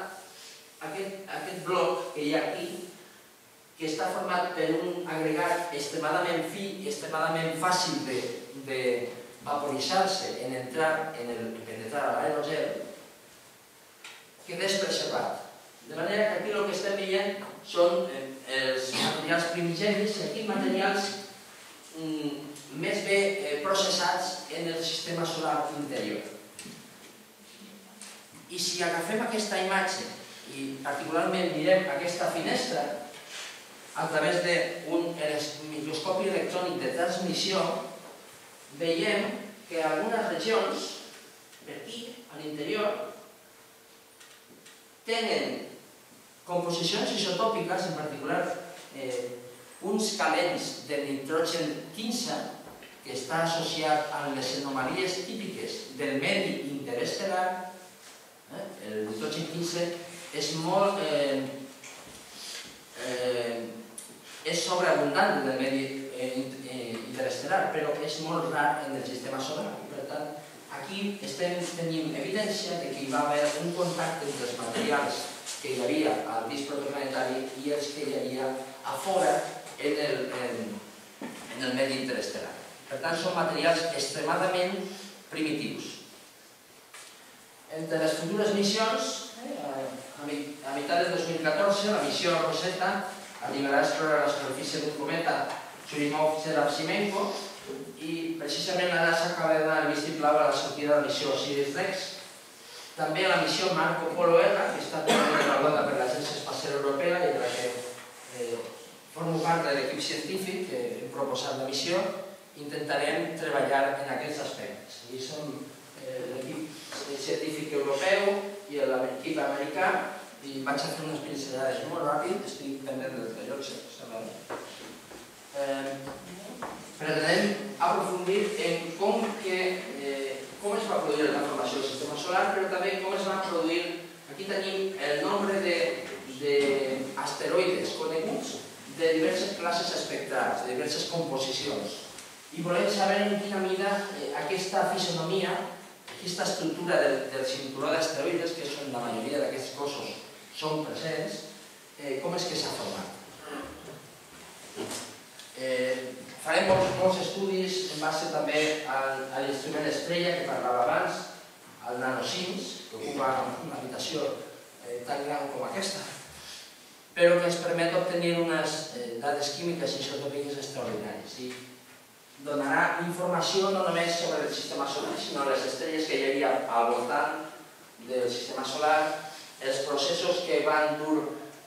Speaker 2: bloc que hi ha aquí, que està format per un agregat extremadament fi i extremadament fàcil de vaporitzar-se en entrar a l'aerogel, quedés preservat. De manera que aquí el que estem veient són els materials primigenis i aquí materials més bé processats en el sistema solar interior. I si agafem aquesta imatge i particularment mirem aquesta finestra, a través d'un microscopi electrònic de transmissió, veiem que algunes regions, per aquí, a l'interior, tenen composicions isotòpiques, en particular uns calents de nitrogen quinze que està associat amb les anomalies típiques del medi interestel·lar. El nitrogen quinze és molt és sobreabundant en el medi interestel·lar, però és molt rar en el sistema solar. Per tant, aquí estem tenint evidència que hi va haver un contacte entre els materials que hi havia al disc protoplanetari i els que hi havia a fora en el medi interestel·lar. Per tant, són materials extremadament primitius. Entre les futures missions, a meitat del dos mil catorze, la missió Rosetta arribarà a explorar la superfície d'un cometa Churyumov-Gerasimenko i precisament ara s'acaba de donar el vistiplau a la sortida de la missió Osiris-Rex. També la missió Marco Polo R, que està avaluada per l'Agència Espacial Europea i de la que formo part de l'equip científic que hem proposat la missió, intentarem treballar en aquests aspectes. I som l'equip científic europeu i l'equip americà i vaig a fer unes pinzellades molt ràpid, estic pendent del rellotge. Pretenem aprofundir en com es va produir la formació del sistema solar, però també com es va produir, aquí tenim el nombre d'asteroides coneguts de diverses classes espectrals, de diverses composicions. I volem saber en quina mida aquesta fisonomia, aquesta estructura del cinturó d'asteroides, que són la majoria d'aquests cossos, són presents, com és que s'ha format. Farem molts estudis en base també a l'instrument estrella que parlava abans, el NanoSIMS, que ocupa una habitació tan gran com aquesta, però que ens permet obtenir unes dades químiques i isotòpiques extraordinàries. I donarà informació no només sobre el sistema solar, sinó les estrelles que hi havia al voltant del sistema solar, els processos que van dur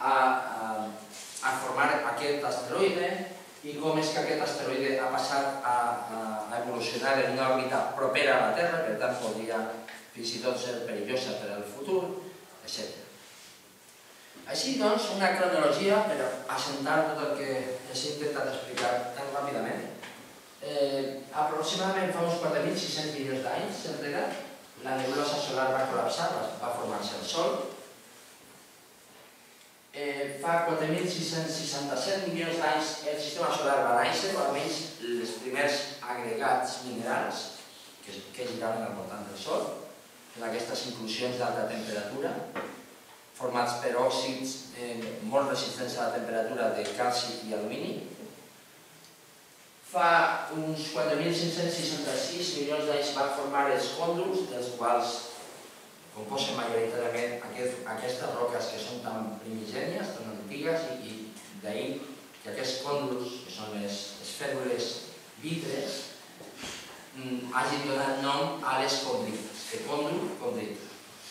Speaker 2: a formar aquest asteroide i com és que aquest asteroide ha passat a evolucionar en una òrbita propera a la Terra, per tant podria fins i tot ser perillosa per al futur, etcètera. Així doncs, una cronologia per assentar tot el que us he intentat explicar tan ràpidament. Aproximadament fa uns quatre mil sis-cents milions d'anys enrere, la nebulosa solar va col·lapsar, va formar-se el Sol. Fa quatre mil sis-cents seixanta-set milions d'anys el sistema solar va néixer, o almenys els primers agregats minerals que giraven al voltant del Sol, en aquestes inclusions d'alta temperatura, formats per òxids molt resistents a la temperatura de calci i alumini. Fa uns quatre mil cinc-cents seixanta-sis milions d'anys van formar els còndols, dels quals composen majoritàriament aquestes roques que són tan primigènies, tan antigues, i d'ahir que aquests còndols, que són les fèrrules vítres, hagin donat nom a les condrites, de còndol, condrita.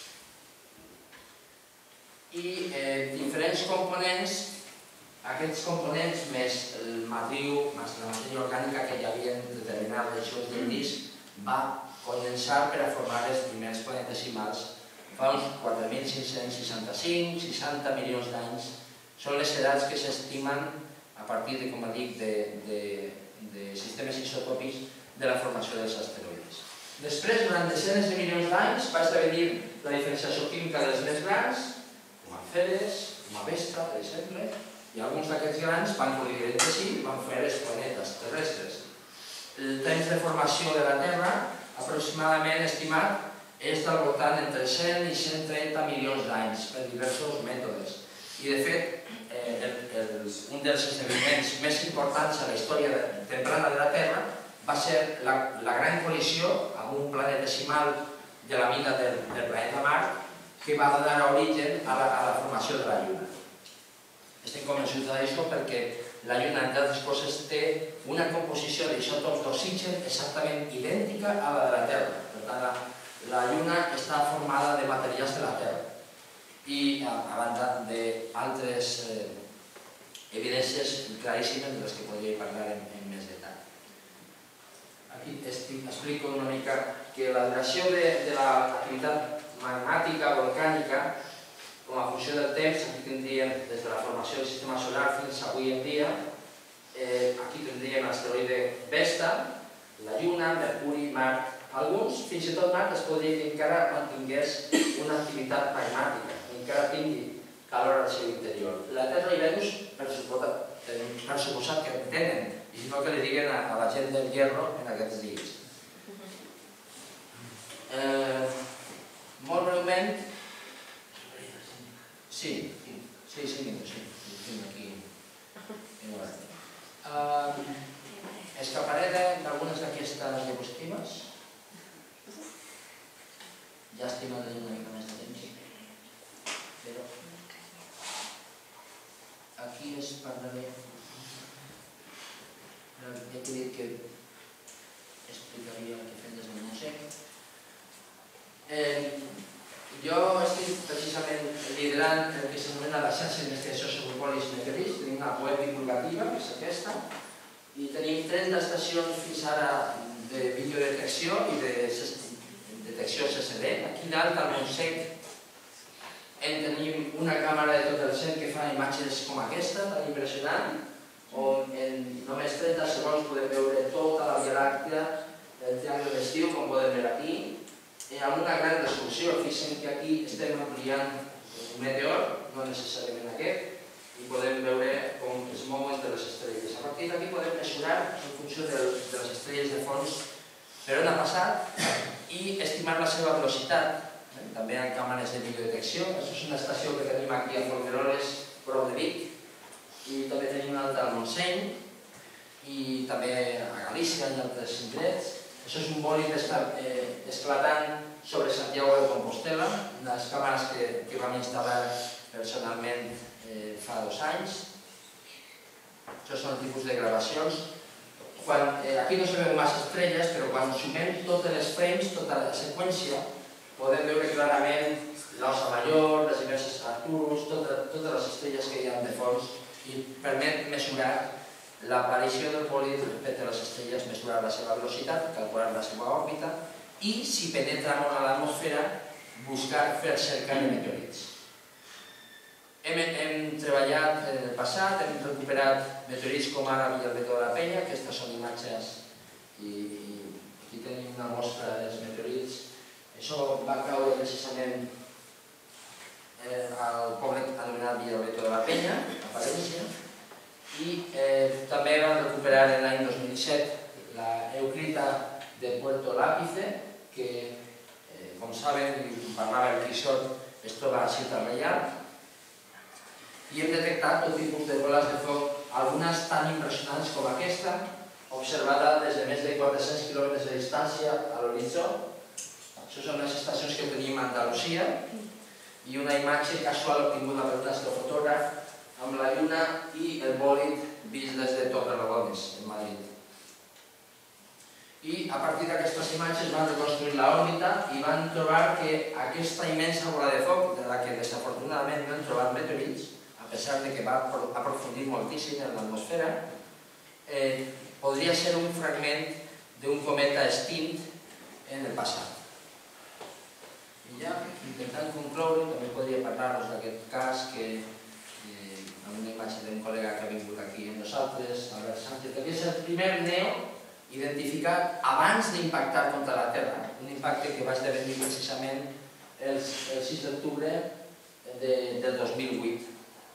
Speaker 2: I diferents components, aquests components més la matèria orgànica que hi havia en determinades regions del disc va condensar per a formar els primers planetesimals fa uns quatre mil cinc-cents seixanta-cinc a seixanta milions d'anys. Són les edats que s'estimen a partir de, com dic, de sistemes isotòpics de la formació dels asteroides. Després, durant desenes de milions d'anys, va esdevenir la diferenciació química dels més grans, com a Ceres, com a Vesta, per exemple, i alguns d'aquests grans van col·lidir entre si i van fer els planetes terrestres. El temps de formació de la Terra, aproximadament estimat, és del voltant entre cent i cent trenta milions d'anys per diversos mètodes. I, de fet, un dels esdeveniments més importants a la història temprana de la Terra va ser la gran col·lisió amb un planetesimal de la mida del planeta Mart que va donar origen a la formació de la Lluna. Estic convençut d'això perquè la Lluna, entre altres coses, té una composició d'isòtops d'oxigen exactament idèntica a la de la Terra. Per tant, la Lluna està formada de materials de la Terra i a banda d'altres evidències claríssimes de les que podria parlar en més detall. Aquí explico una mica que la duració de l'activitat magmàtica volcànica com a funció del temps, aquí tindríem des de la formació del sistema solar fins avui en dia, aquí tindríem l'asteroide Vesta, la Lluna, Mercuri, Mart, alguns, fins i tot Mart es podria que encara mantingués una activitat pragmàtica, encara tingui calor al seu interior. La Terra i Venus, per suposat que en tenen, i si no que li diguen a la gent del Hierro en aquests dies. Molt breument, sí, sí, sí, sí, tinc aquí. Escaparé d'algunes d'aquestes diapositives. Llàstima de tenir una mica més de temps. Però aquí es parlaré. Ja he dit que explicaria el que fem des del museu. Jo estic precisament liderant el que s'anomena la xarxa d'investigació sobre polis meteorits. Tenim una web divulgativa, que és aquesta, i tenim trenta estacions fins ara de videodetecció i de detecció C C D. Aquí dalt al Montsec tenim una càmera de tot el cel que fa imatges com aquesta, tan impressionant, on en només trenta segons podem veure tota la Via Làctea, el triangle d'estiu, com podem veure aquí, amb una gran resolució. Fixem que aquí estem ampliant un meteor, no necessàriament aquest, i podem veure com es mou entre les estrelles. A partir d'aquí podem mesurar en funció de les estrelles de fons per on ha passat i estimar la seva velocitat. També hi ha càmeres de videodetecció. Això és una estació que tenim aquí a Folgueroles, prop de Vic, i també tenim una altra al Montseny, i també a Galícia i altres indrets. Això és un bòlid esclatant sobre Santiago de Compostela, unes càmeres que vam instal·lar personalment fa dos anys. Això són el tipus de gravacions. Aquí no se veuen massa estrelles, però quan sumem totes les frames, tota la seqüència, podem veure clarament l'Osa Major, les diverses Arcturus, totes les estrelles que hi ha de fons, i permet mesurar l'aparició del bòlid respecte a les estrelles, mesurar la seva velocitat, calcular la seva òrbita i, si penetra molt a l'atmosfera, buscar fer cerca de meteorits. Hem treballat en el passat, hem recuperat meteorits com ara Villalbeto de la Penya, aquestes són imatges i aquí tenim una mostra dels meteorits. Això va caure precisament al poble anomenat Villalbeto de la Penya, a València, i també van recuperar l'any dos mil disset la Eucrita de Puerto Lápice, que, com saben, i parlava el Quixot, es troba a Ciutat Reial, i hem detectat tot tipus de boles de foc, algunes tan impressionants com aquesta, observada des de més de quatre-cents quilòmetres de distància a l'horitzó. Això són les estacions que tenim a Andalusia, i una imatge casual obtinguda per un astrofotògraf amb la Lluna i el bòlid vist des de Torrelodones, en Madrid. I a partir d'aquestes imatges van reconstruir l'òrbita i van trobar que aquesta immensa bola de foc, de la que desafortunadament no hem trobat meteorits, a pesar de que va aprofundir moltíssim en l'atmosfera, podria ser un fragment d'un cometa extint en el passat. I ja, intentant concloure, també podria parlar-vos d'aquest cas que, amb una imatge d'un col·lega que ha vingut aquí amb nosaltres, Albert Sánchez, que és el primer neo identificat abans d'impactar contra la Terra, un impacte que va esdevenir precisament el sis d'octubre del dos mil vuit.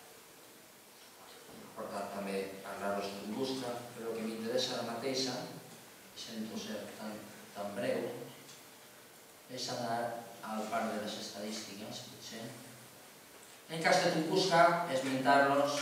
Speaker 2: Per tant, també parlar-vos de Tunguska, però el que m'interessa ara mateixa, sento ser tan breu, és anar al part de les estadístiques, potser. En cas de Tunguska, esmentar-los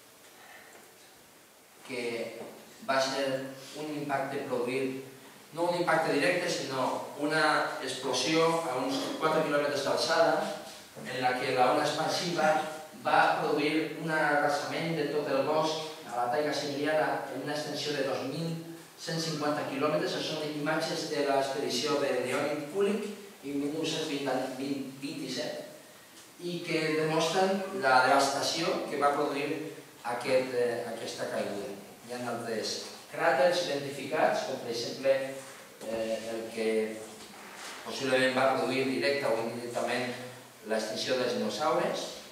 Speaker 2: que va ser un impacte produït, no un impacte directe, sinó una explosió a uns quatre quilòmetres d'alçada, en la que la ona expansiva va produir un arrasament de tot el bosc a la taiga siberiana en una extensió de dos mil cent cinquanta quilòmetres. Són imatges de l'expedició de Leonid Kulik en mil nou-cents vint-i-set i que demostren la devastació que va produir aquesta caiguda. Hi ha altres cràters identificats, com per exemple el que possiblement va produir directa o indirectament l'extinció dels dinosaures,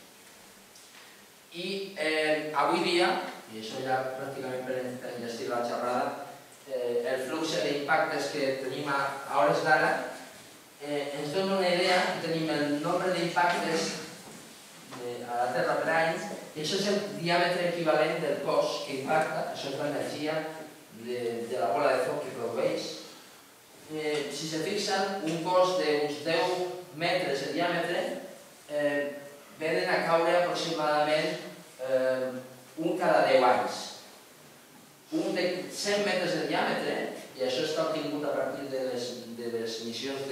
Speaker 2: I avui dia, i això ja pràcticament per enllestir la xerrada, el flux d'impactes que tenim a hores d'ara ens dona una idea que tenim el nombre d'impactes a la Terra per any, i això és el diàmetre equivalent del cos que impacta, això és l'energia de la bola de foc que produeix. Si se fixen, un cos d'uns deu metres de diàmetre venen a caure aproximadament un cada deu anys. Un de cent metres de diàmetre, i això està obtingut a partir de les missions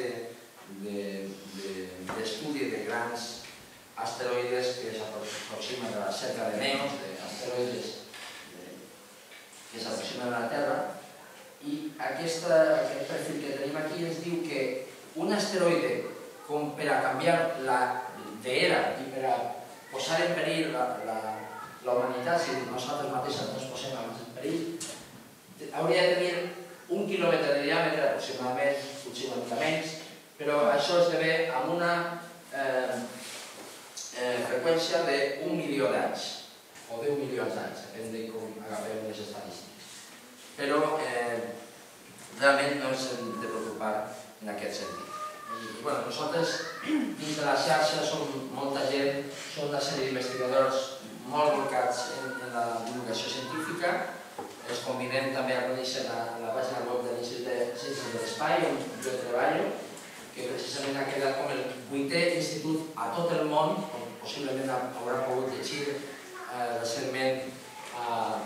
Speaker 2: d'estudi de grans asteroides que s'aproximen a cerca de Neos, d'asteroides que s'aproximen a la Terra, i aquest perfil que tenim aquí ens diu que un asteroide, com per a canviar d'era i per a posar en perill la humanitat, si nosaltres mateixos no ens posem en perill, hauria de tenir un quilòmetre de diàmetre aproximadament, potser una mica menys, però això esdevé amb una freqüència d'un milió d'anys, o deu milions d'anys, depèn de com agafem les estadístiques. Però realment no ens hem de preocupar en aquest sentit. Nosaltres, dins de la xarxa, som molta gent, som una sèrie d'investigadors molt volcats en la divulgació científica. Els convidem també a conèixer la pàgina web de l'Institut de Ciències de l'Espai, on jo treballo, que precisament ha quedat com el vuitè institut a tot el món, on possiblement haurà pogut llegir recentment a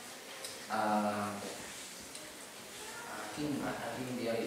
Speaker 2: quin diari?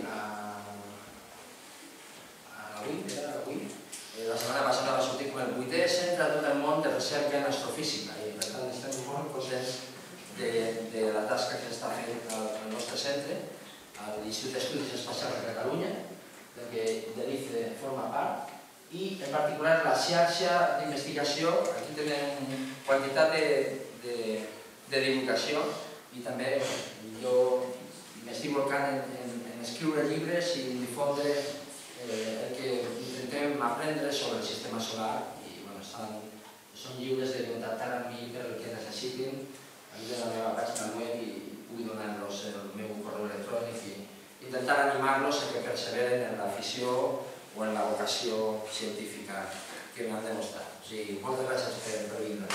Speaker 2: La setmana passada va sortir com el vuitè centre a tot el món de recerca en astrofísica, i per tant estem molt contents de la tasca que s'està fent al nostre centre, a l'Institut d'Estudis Espacials de Catalunya, del que l'I F E forma part, i en particular la xarxa d'investigació. Aquí tenim quantitat de divulgació, i també jo m'estic volcant en escriure llibres i difondre el que intentem aprendre sobre el sistema solar, i són lliures de contactar amb mi per el que necessitin a través de la meva pàgina web, i vull donar-los el meu correu electrònic i intentar animar-los a que perseveren en l'afició o en la vocació científica que m'han demostrat. O sigui, moltes gràcies per vindre.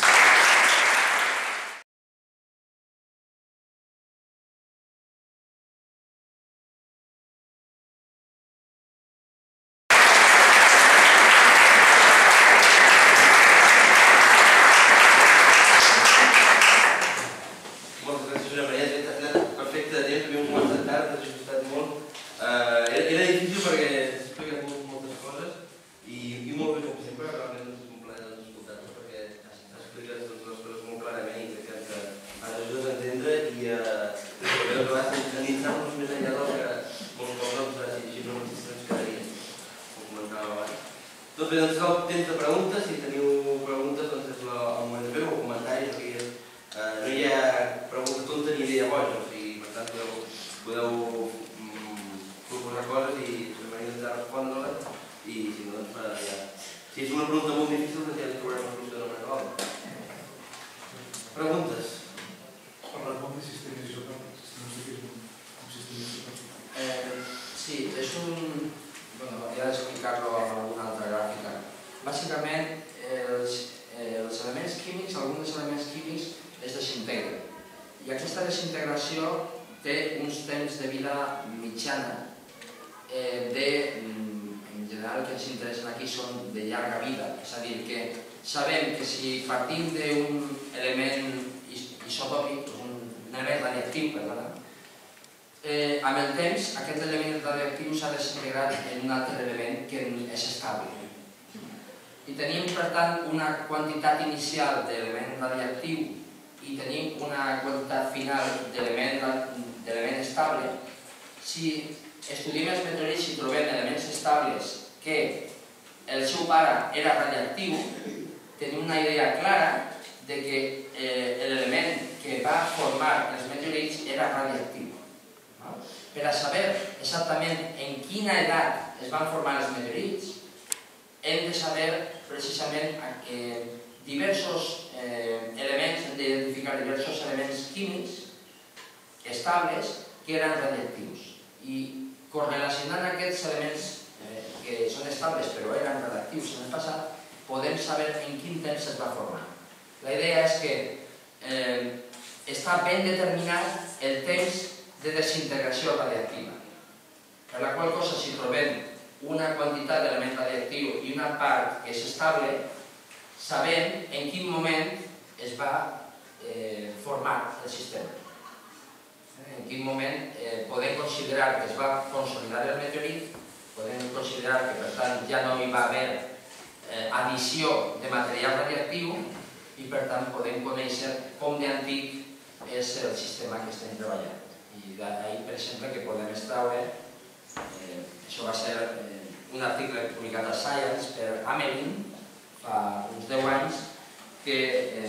Speaker 2: Doncs bé, doncs és el temps de preguntes. Si teniu preguntes, doncs és el moment de fer-ho, o comentaris. No hi ha pregunta tonta ni idea boja, o sigui, per tant, podeu proposar coses i s'haurà d'intentar respondre-les, i si no, doncs per allà. Si és una pregunta molt difícil, doncs ja ens trobarem la solució de la manera. Preguntes?
Speaker 4: Parles molt de sistemes isotòpics, no sé què és un sistema isotòpic.
Speaker 2: Sí, és un... Bueno, he d'explicar-lo amb alguna altra gràfica. Bàsicament, els elements químics, alguns dels elements químics es desintegren. I aquesta desintegració té uns temps de vida mitjana de, en general, que ens interessen aquí són de llarga vida. És a dir, que sabem que si partim d'un element isotòpic, un element radiactiu, perdona, amb el temps aquest element radioactiu s'ha desintegrat en un altre element que és estable. I tenim, per tant, una quantitat inicial d'element radioactiu i tenim una quantitat final d'element estable. Si estudiem els meteorits i trobem elements estables que el seu pare era radioactiu, tenim una idea clara de que l'element que va formar els meteorits era radioactiu. Per a saber exactament en quina edat es van formar els meteorits, hem de saber precisament diversos elements, hem d'identificar diversos elements químics estables que eren radioactius. I correlacionant aquests elements que són estables però eren radioactius en el passat, podem saber en quin temps es va formar. La idea és que està ben determinat el temps de desintegració radioactiva, per la qual cosa, si trobem una quantitat d'element radioactiu i una part que és estable, sabem en quin moment es va formar el sistema. En quin moment podem considerar que es va consolidar el meteorit, podem considerar que, per tant, ja no hi va haver addició de material radioactiu i, per tant, podem conèixer com d'antic és el sistema que estem treballant. I d'ahir, per exemple, que podem extraure, això va ser un article publicat a Science per Amelin fa uns deu anys, que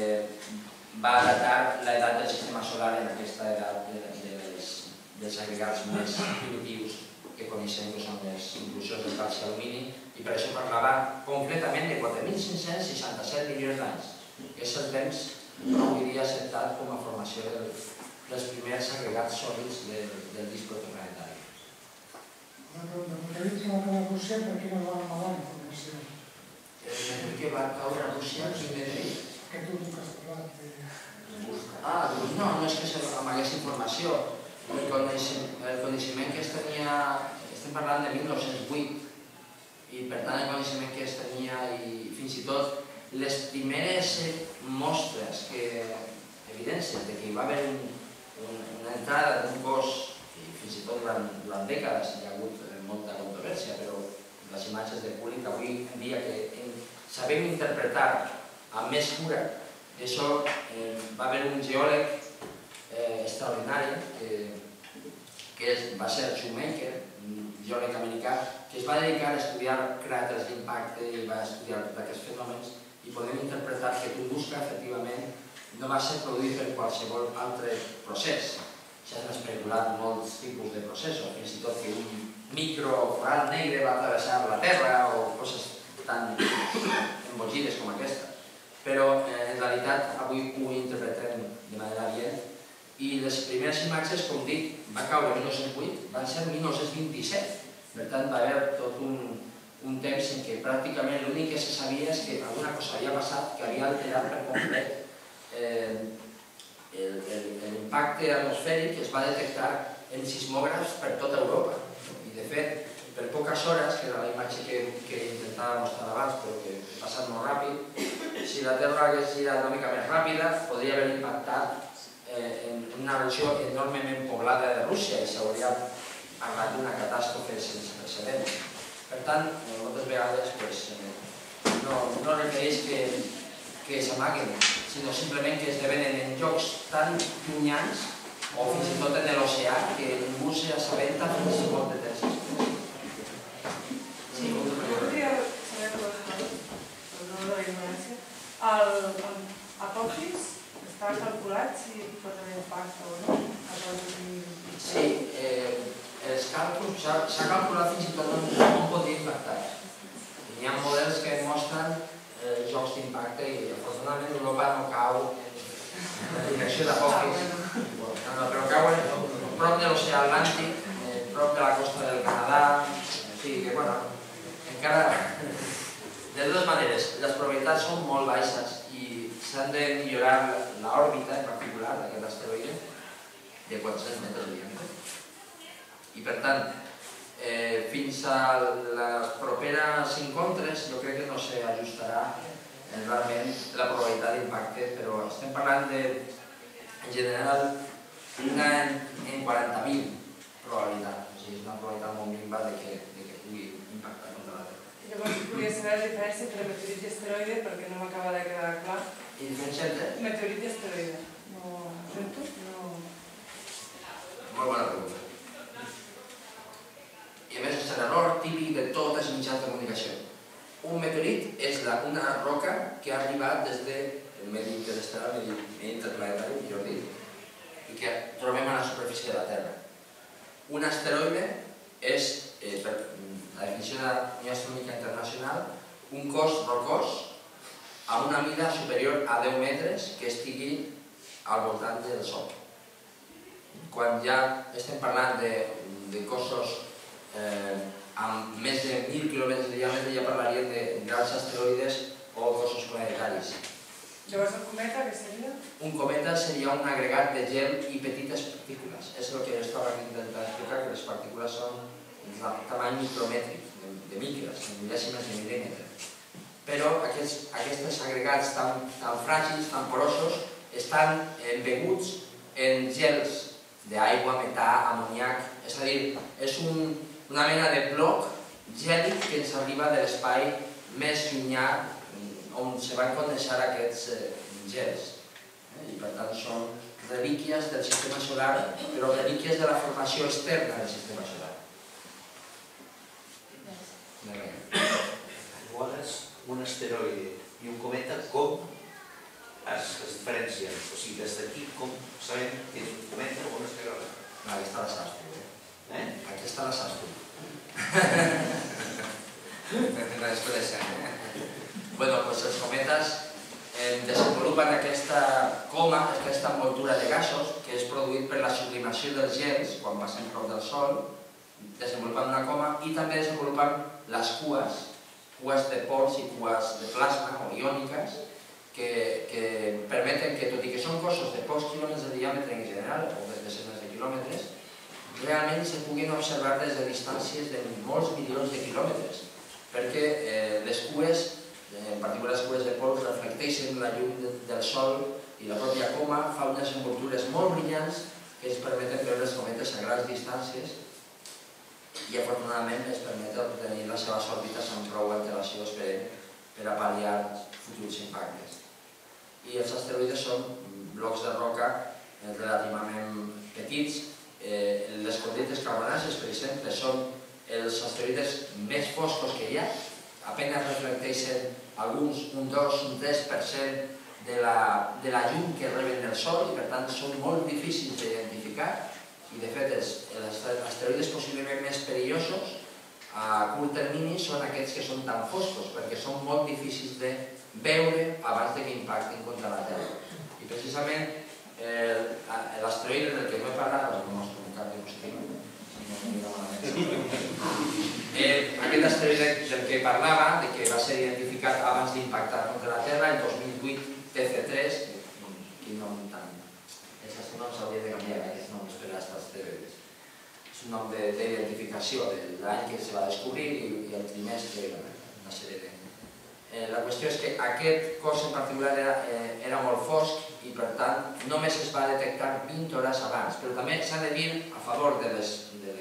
Speaker 2: va datar l'edat del sistema solar en aquesta edat dels agregats més primitius que coneixem, que són les inclusions del calci i alumini, i per això parlava concretament de quatre mil cinc-cents seixanta-set milions d'anys, que és el temps que avui dia acceptat com a formació dels primers agregats sòlids del disc protoplanetari.
Speaker 5: Una pregunta, el meteorit que va caure a Rússia, per què no va amagar la informació?
Speaker 2: El meteorit que va caure a Rússia, quin meteorit?
Speaker 5: Aquest últim que has parlat.
Speaker 2: Ah, doncs no, no és que s'amagués informació. El coneixement que es tenia, estem parlant de mil nou-cents vuit, i per tant el coneixement que es tenia i fins i tot les primeres mostres que evidencien que hi va haver una entrada d'un cos, i fins i tot durant dècades hi ha hagut molta controvèrsia, però les imatges de Kulik avui en dia que sabem interpretar amb més cura, això va haver un geòleg extraordinari que va ser Shoemaker, un geòleg americà, que es va dedicar a estudiar cràters d'impacte i va estudiar tots aquests fenòmens, i podem interpretar que Tunguska efectivament no va ser produït per qualsevol altre procés. S'han especulat molts tipus de processos, fins i tot que un microforat negre va travessar la Terra o coses tan embogides com aquesta. Però en realitat avui ho interpretem de manera adient i les primeres imatges, com dic, va caure el mil nou-cents vuit, van ser el mil nou-cents vint-i-set. Per tant, va haver tot un temps en què pràcticament l'únic que se sabia és que alguna cosa havia passat que havia alterat per complet l'impacte atmosfèric que es va detectar en sismògrafs per tota Europa. I de fet, per poques hores, que era la imatge que intentava mostrar abans, però que ha passat molt ràpid, si la Terra hagués girat una mica més ràpida, podria haver impactat en una regió enormement poblada de Rússia i s'hauria parlat d'una catàstrofe sense precedents. Per tant, moltes vegades no requereix que s'amaguen, sinó simplement que esdevenen en llocs tan llunyans o fins i tot en l'oceà que ningú s'assabenta fins i tot de temps després. Sí, com tu
Speaker 6: Voldria saber dues coses, perdó de la ignorància. L'apòfis està calculat si pot haver impacte o no?
Speaker 2: Sí, els càlculs, s'ha calculat fins i tot on podria impactar. Hi ha models que mostren jocs d'impacte i afortunadament Europa no cau en la direcció d'apòfis, però cau prop de l'oceà Atlàntic, prop de la costa del Canadà, o sigui que, bueno, encara, de dues maneres, les probabilitats són molt baixes i s'han de millorar l'òrbita en particular d'aquest asteroide de quatre-cents metres de diàmetre. I per tant, fins a les properes encontres jo crec que no s'ajustarà realment la probabilitat d'impacte, però estem parlant de, en general, una en quaranta mil probabilitat. O sigui, és una probabilitat molt minva de que pugui impactar contra la Terra.
Speaker 6: Llavors, volia saber la diferència entre meteorit i asteroide perquè no m'acaba de quedar clar.
Speaker 2: I diferència entre?
Speaker 6: Meteorit i asteroide. No sento? No...
Speaker 2: Molt bona pregunta. I a més és l'error típic de tots els mitjans de comunicació. Un meteorit és una roca que ha arribat des del medi interestel·lar, el medi interplanetari, millor dit, i que trobem a la superfície de la Terra. Un asteroide és, per la definició de la Unió Astronòmica Internacional, un cos rocós a una mida superior a deu metres que estigui al voltant del Sol. Quan ja estem parlant de cossos amb més de mil quilòmetres de diàmetre, ja parlaríem de grans asteroides o cossos planetaris.
Speaker 6: Llavors el cometa què seria?
Speaker 2: Un cometa seria un agregat de gel i petites partícules. És el que estava intentant explicar, que les partícules són de tamany micromètric, de micres, de mil·lèsimes de mil·límetre. Però aquests agregats tan fràgils, tan porosos, estan embeguts en gels d'aigua, metà, amoniac. És a dir, és una mena de bloc gèlic que ens arriba de l'espai més llunyà on se van condensar aquests gels. I per tant són relíquies del sistema solar, però relíquies de la formació externa del sistema solar.
Speaker 7: Llavors, un asteroide i un cometa, com es diferencien? O sigui, des d'aquí, com sabem que és un cometa o un asteroide?
Speaker 2: Aquesta la saps tu, eh? Aquesta la saps tu. No es puede ser, eh? Bueno, doncs els cometes desenvolupen aquesta coma, aquesta envoltura de gasos, que és produït per la sublimació dels gels quan passen prop del Sol, desenvolupen una coma i també desenvolupen les cues, cues de pols i cues de plasma o iòniques, que permeten que, tot i que són cossos de pocs quilòmetres de diàmetre en general, o de desenes de quilòmetres, realment se puguin observar des de distàncies de molts milions de quilòmetres, perquè les cues, en particular les cues de pols, reflecteixen la llum del Sol i la pròpia coma fa unes envoltures molt brillants que ens permeten veure els cometes a grans distàncies i afortunadament ens permet obtenir les seves òrbites amb prou antelació per a pal·liar futurs impactes. I els asteroides són blocs de roca relativament petits. Les condrites carbonàcies, per exemple, són els asteroides més foscos que hi ha, apenas reflecteixen alguns, un dos, un tres per cent de la llum que reben del Sol i per tant són molt difícils d'identificar i de fet els asteroides possiblement més perillosos a curt termini són aquests que són tan foscos perquè són molt difícils de veure abans que impactin contra la Terra. I precisament l'asteroide del que no he parlat, no mostro un cap diapositiva, aquest asteroide del que parlava, que va ser identificat abans d'impactar contra la Terra, el dos mil vuit T C tres, quin nom tan... Aquests noms s'haurien de canviar, aquests noms per als asteroides. És un nom d'identificació de l'any que se va descobrir i el trimestre, una sèrie de... La qüestió és que aquest cos en particular era molt fosc i per tant només es va detectar vint hores abans, però també s'ha de dir a favor dels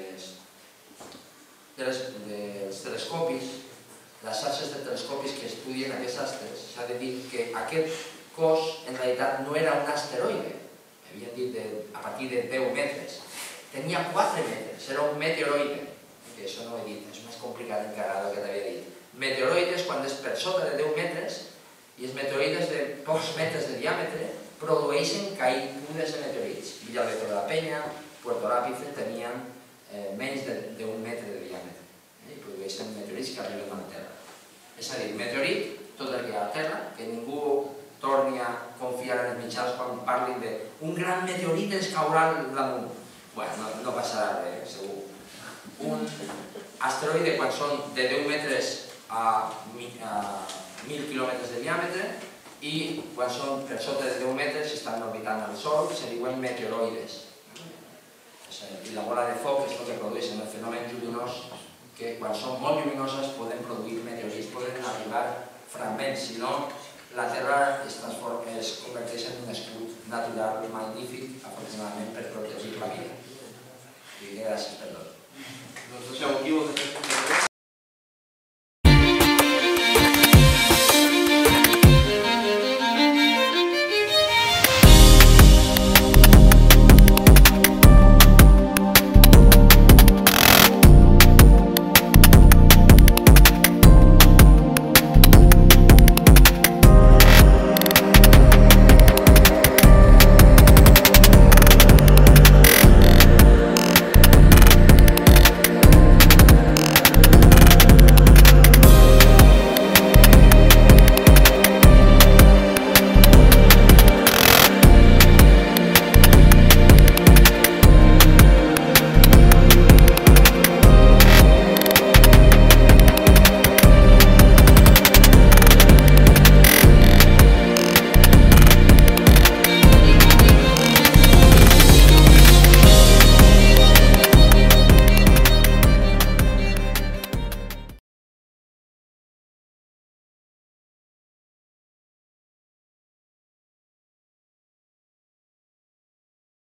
Speaker 2: telescopis, les xarxes de telescopis que estudien aquests astres, s'ha de dir que aquest cos en realitat no era un asteroide, havien dit a partir de deu metres, tenia quatre metres, era un meteoroide, que això no ho he dit, és més complicat encara del que t'havia dit. Meteoroides, quan és per sota de deu metres, i els meteoroides de pocs metres de diàmetre produeixen caigudes de meteorits. Villalbeto de la Peña, Puerto Lápice tenien menys d'un metre de diàmetre i produeixen meteorits que arriben a la Terra. És a dir, meteorit, tot el que hi ha a la Terra, que ningú torni a confiar en els mitjans quan parlin d'un gran meteorit ens caurà damunt. Bé, no passarà res, segur. Un asteroide, quan són de deu metres a mil quilòmetres de diàmetre i quan són per sota de deu metres estan orbitant el Sol, se diuen meteoroides. I la bola de foc és el que produeixen el fenomen lluminós, que quan són molt lluminoses poden produir meteorits, poden arribar fragments, si no la Terra es converteix en un escut natural magnífic, afortunadament per protegir la vida. I gràcies per tot.
Speaker 1: Doncs deixeu aquí.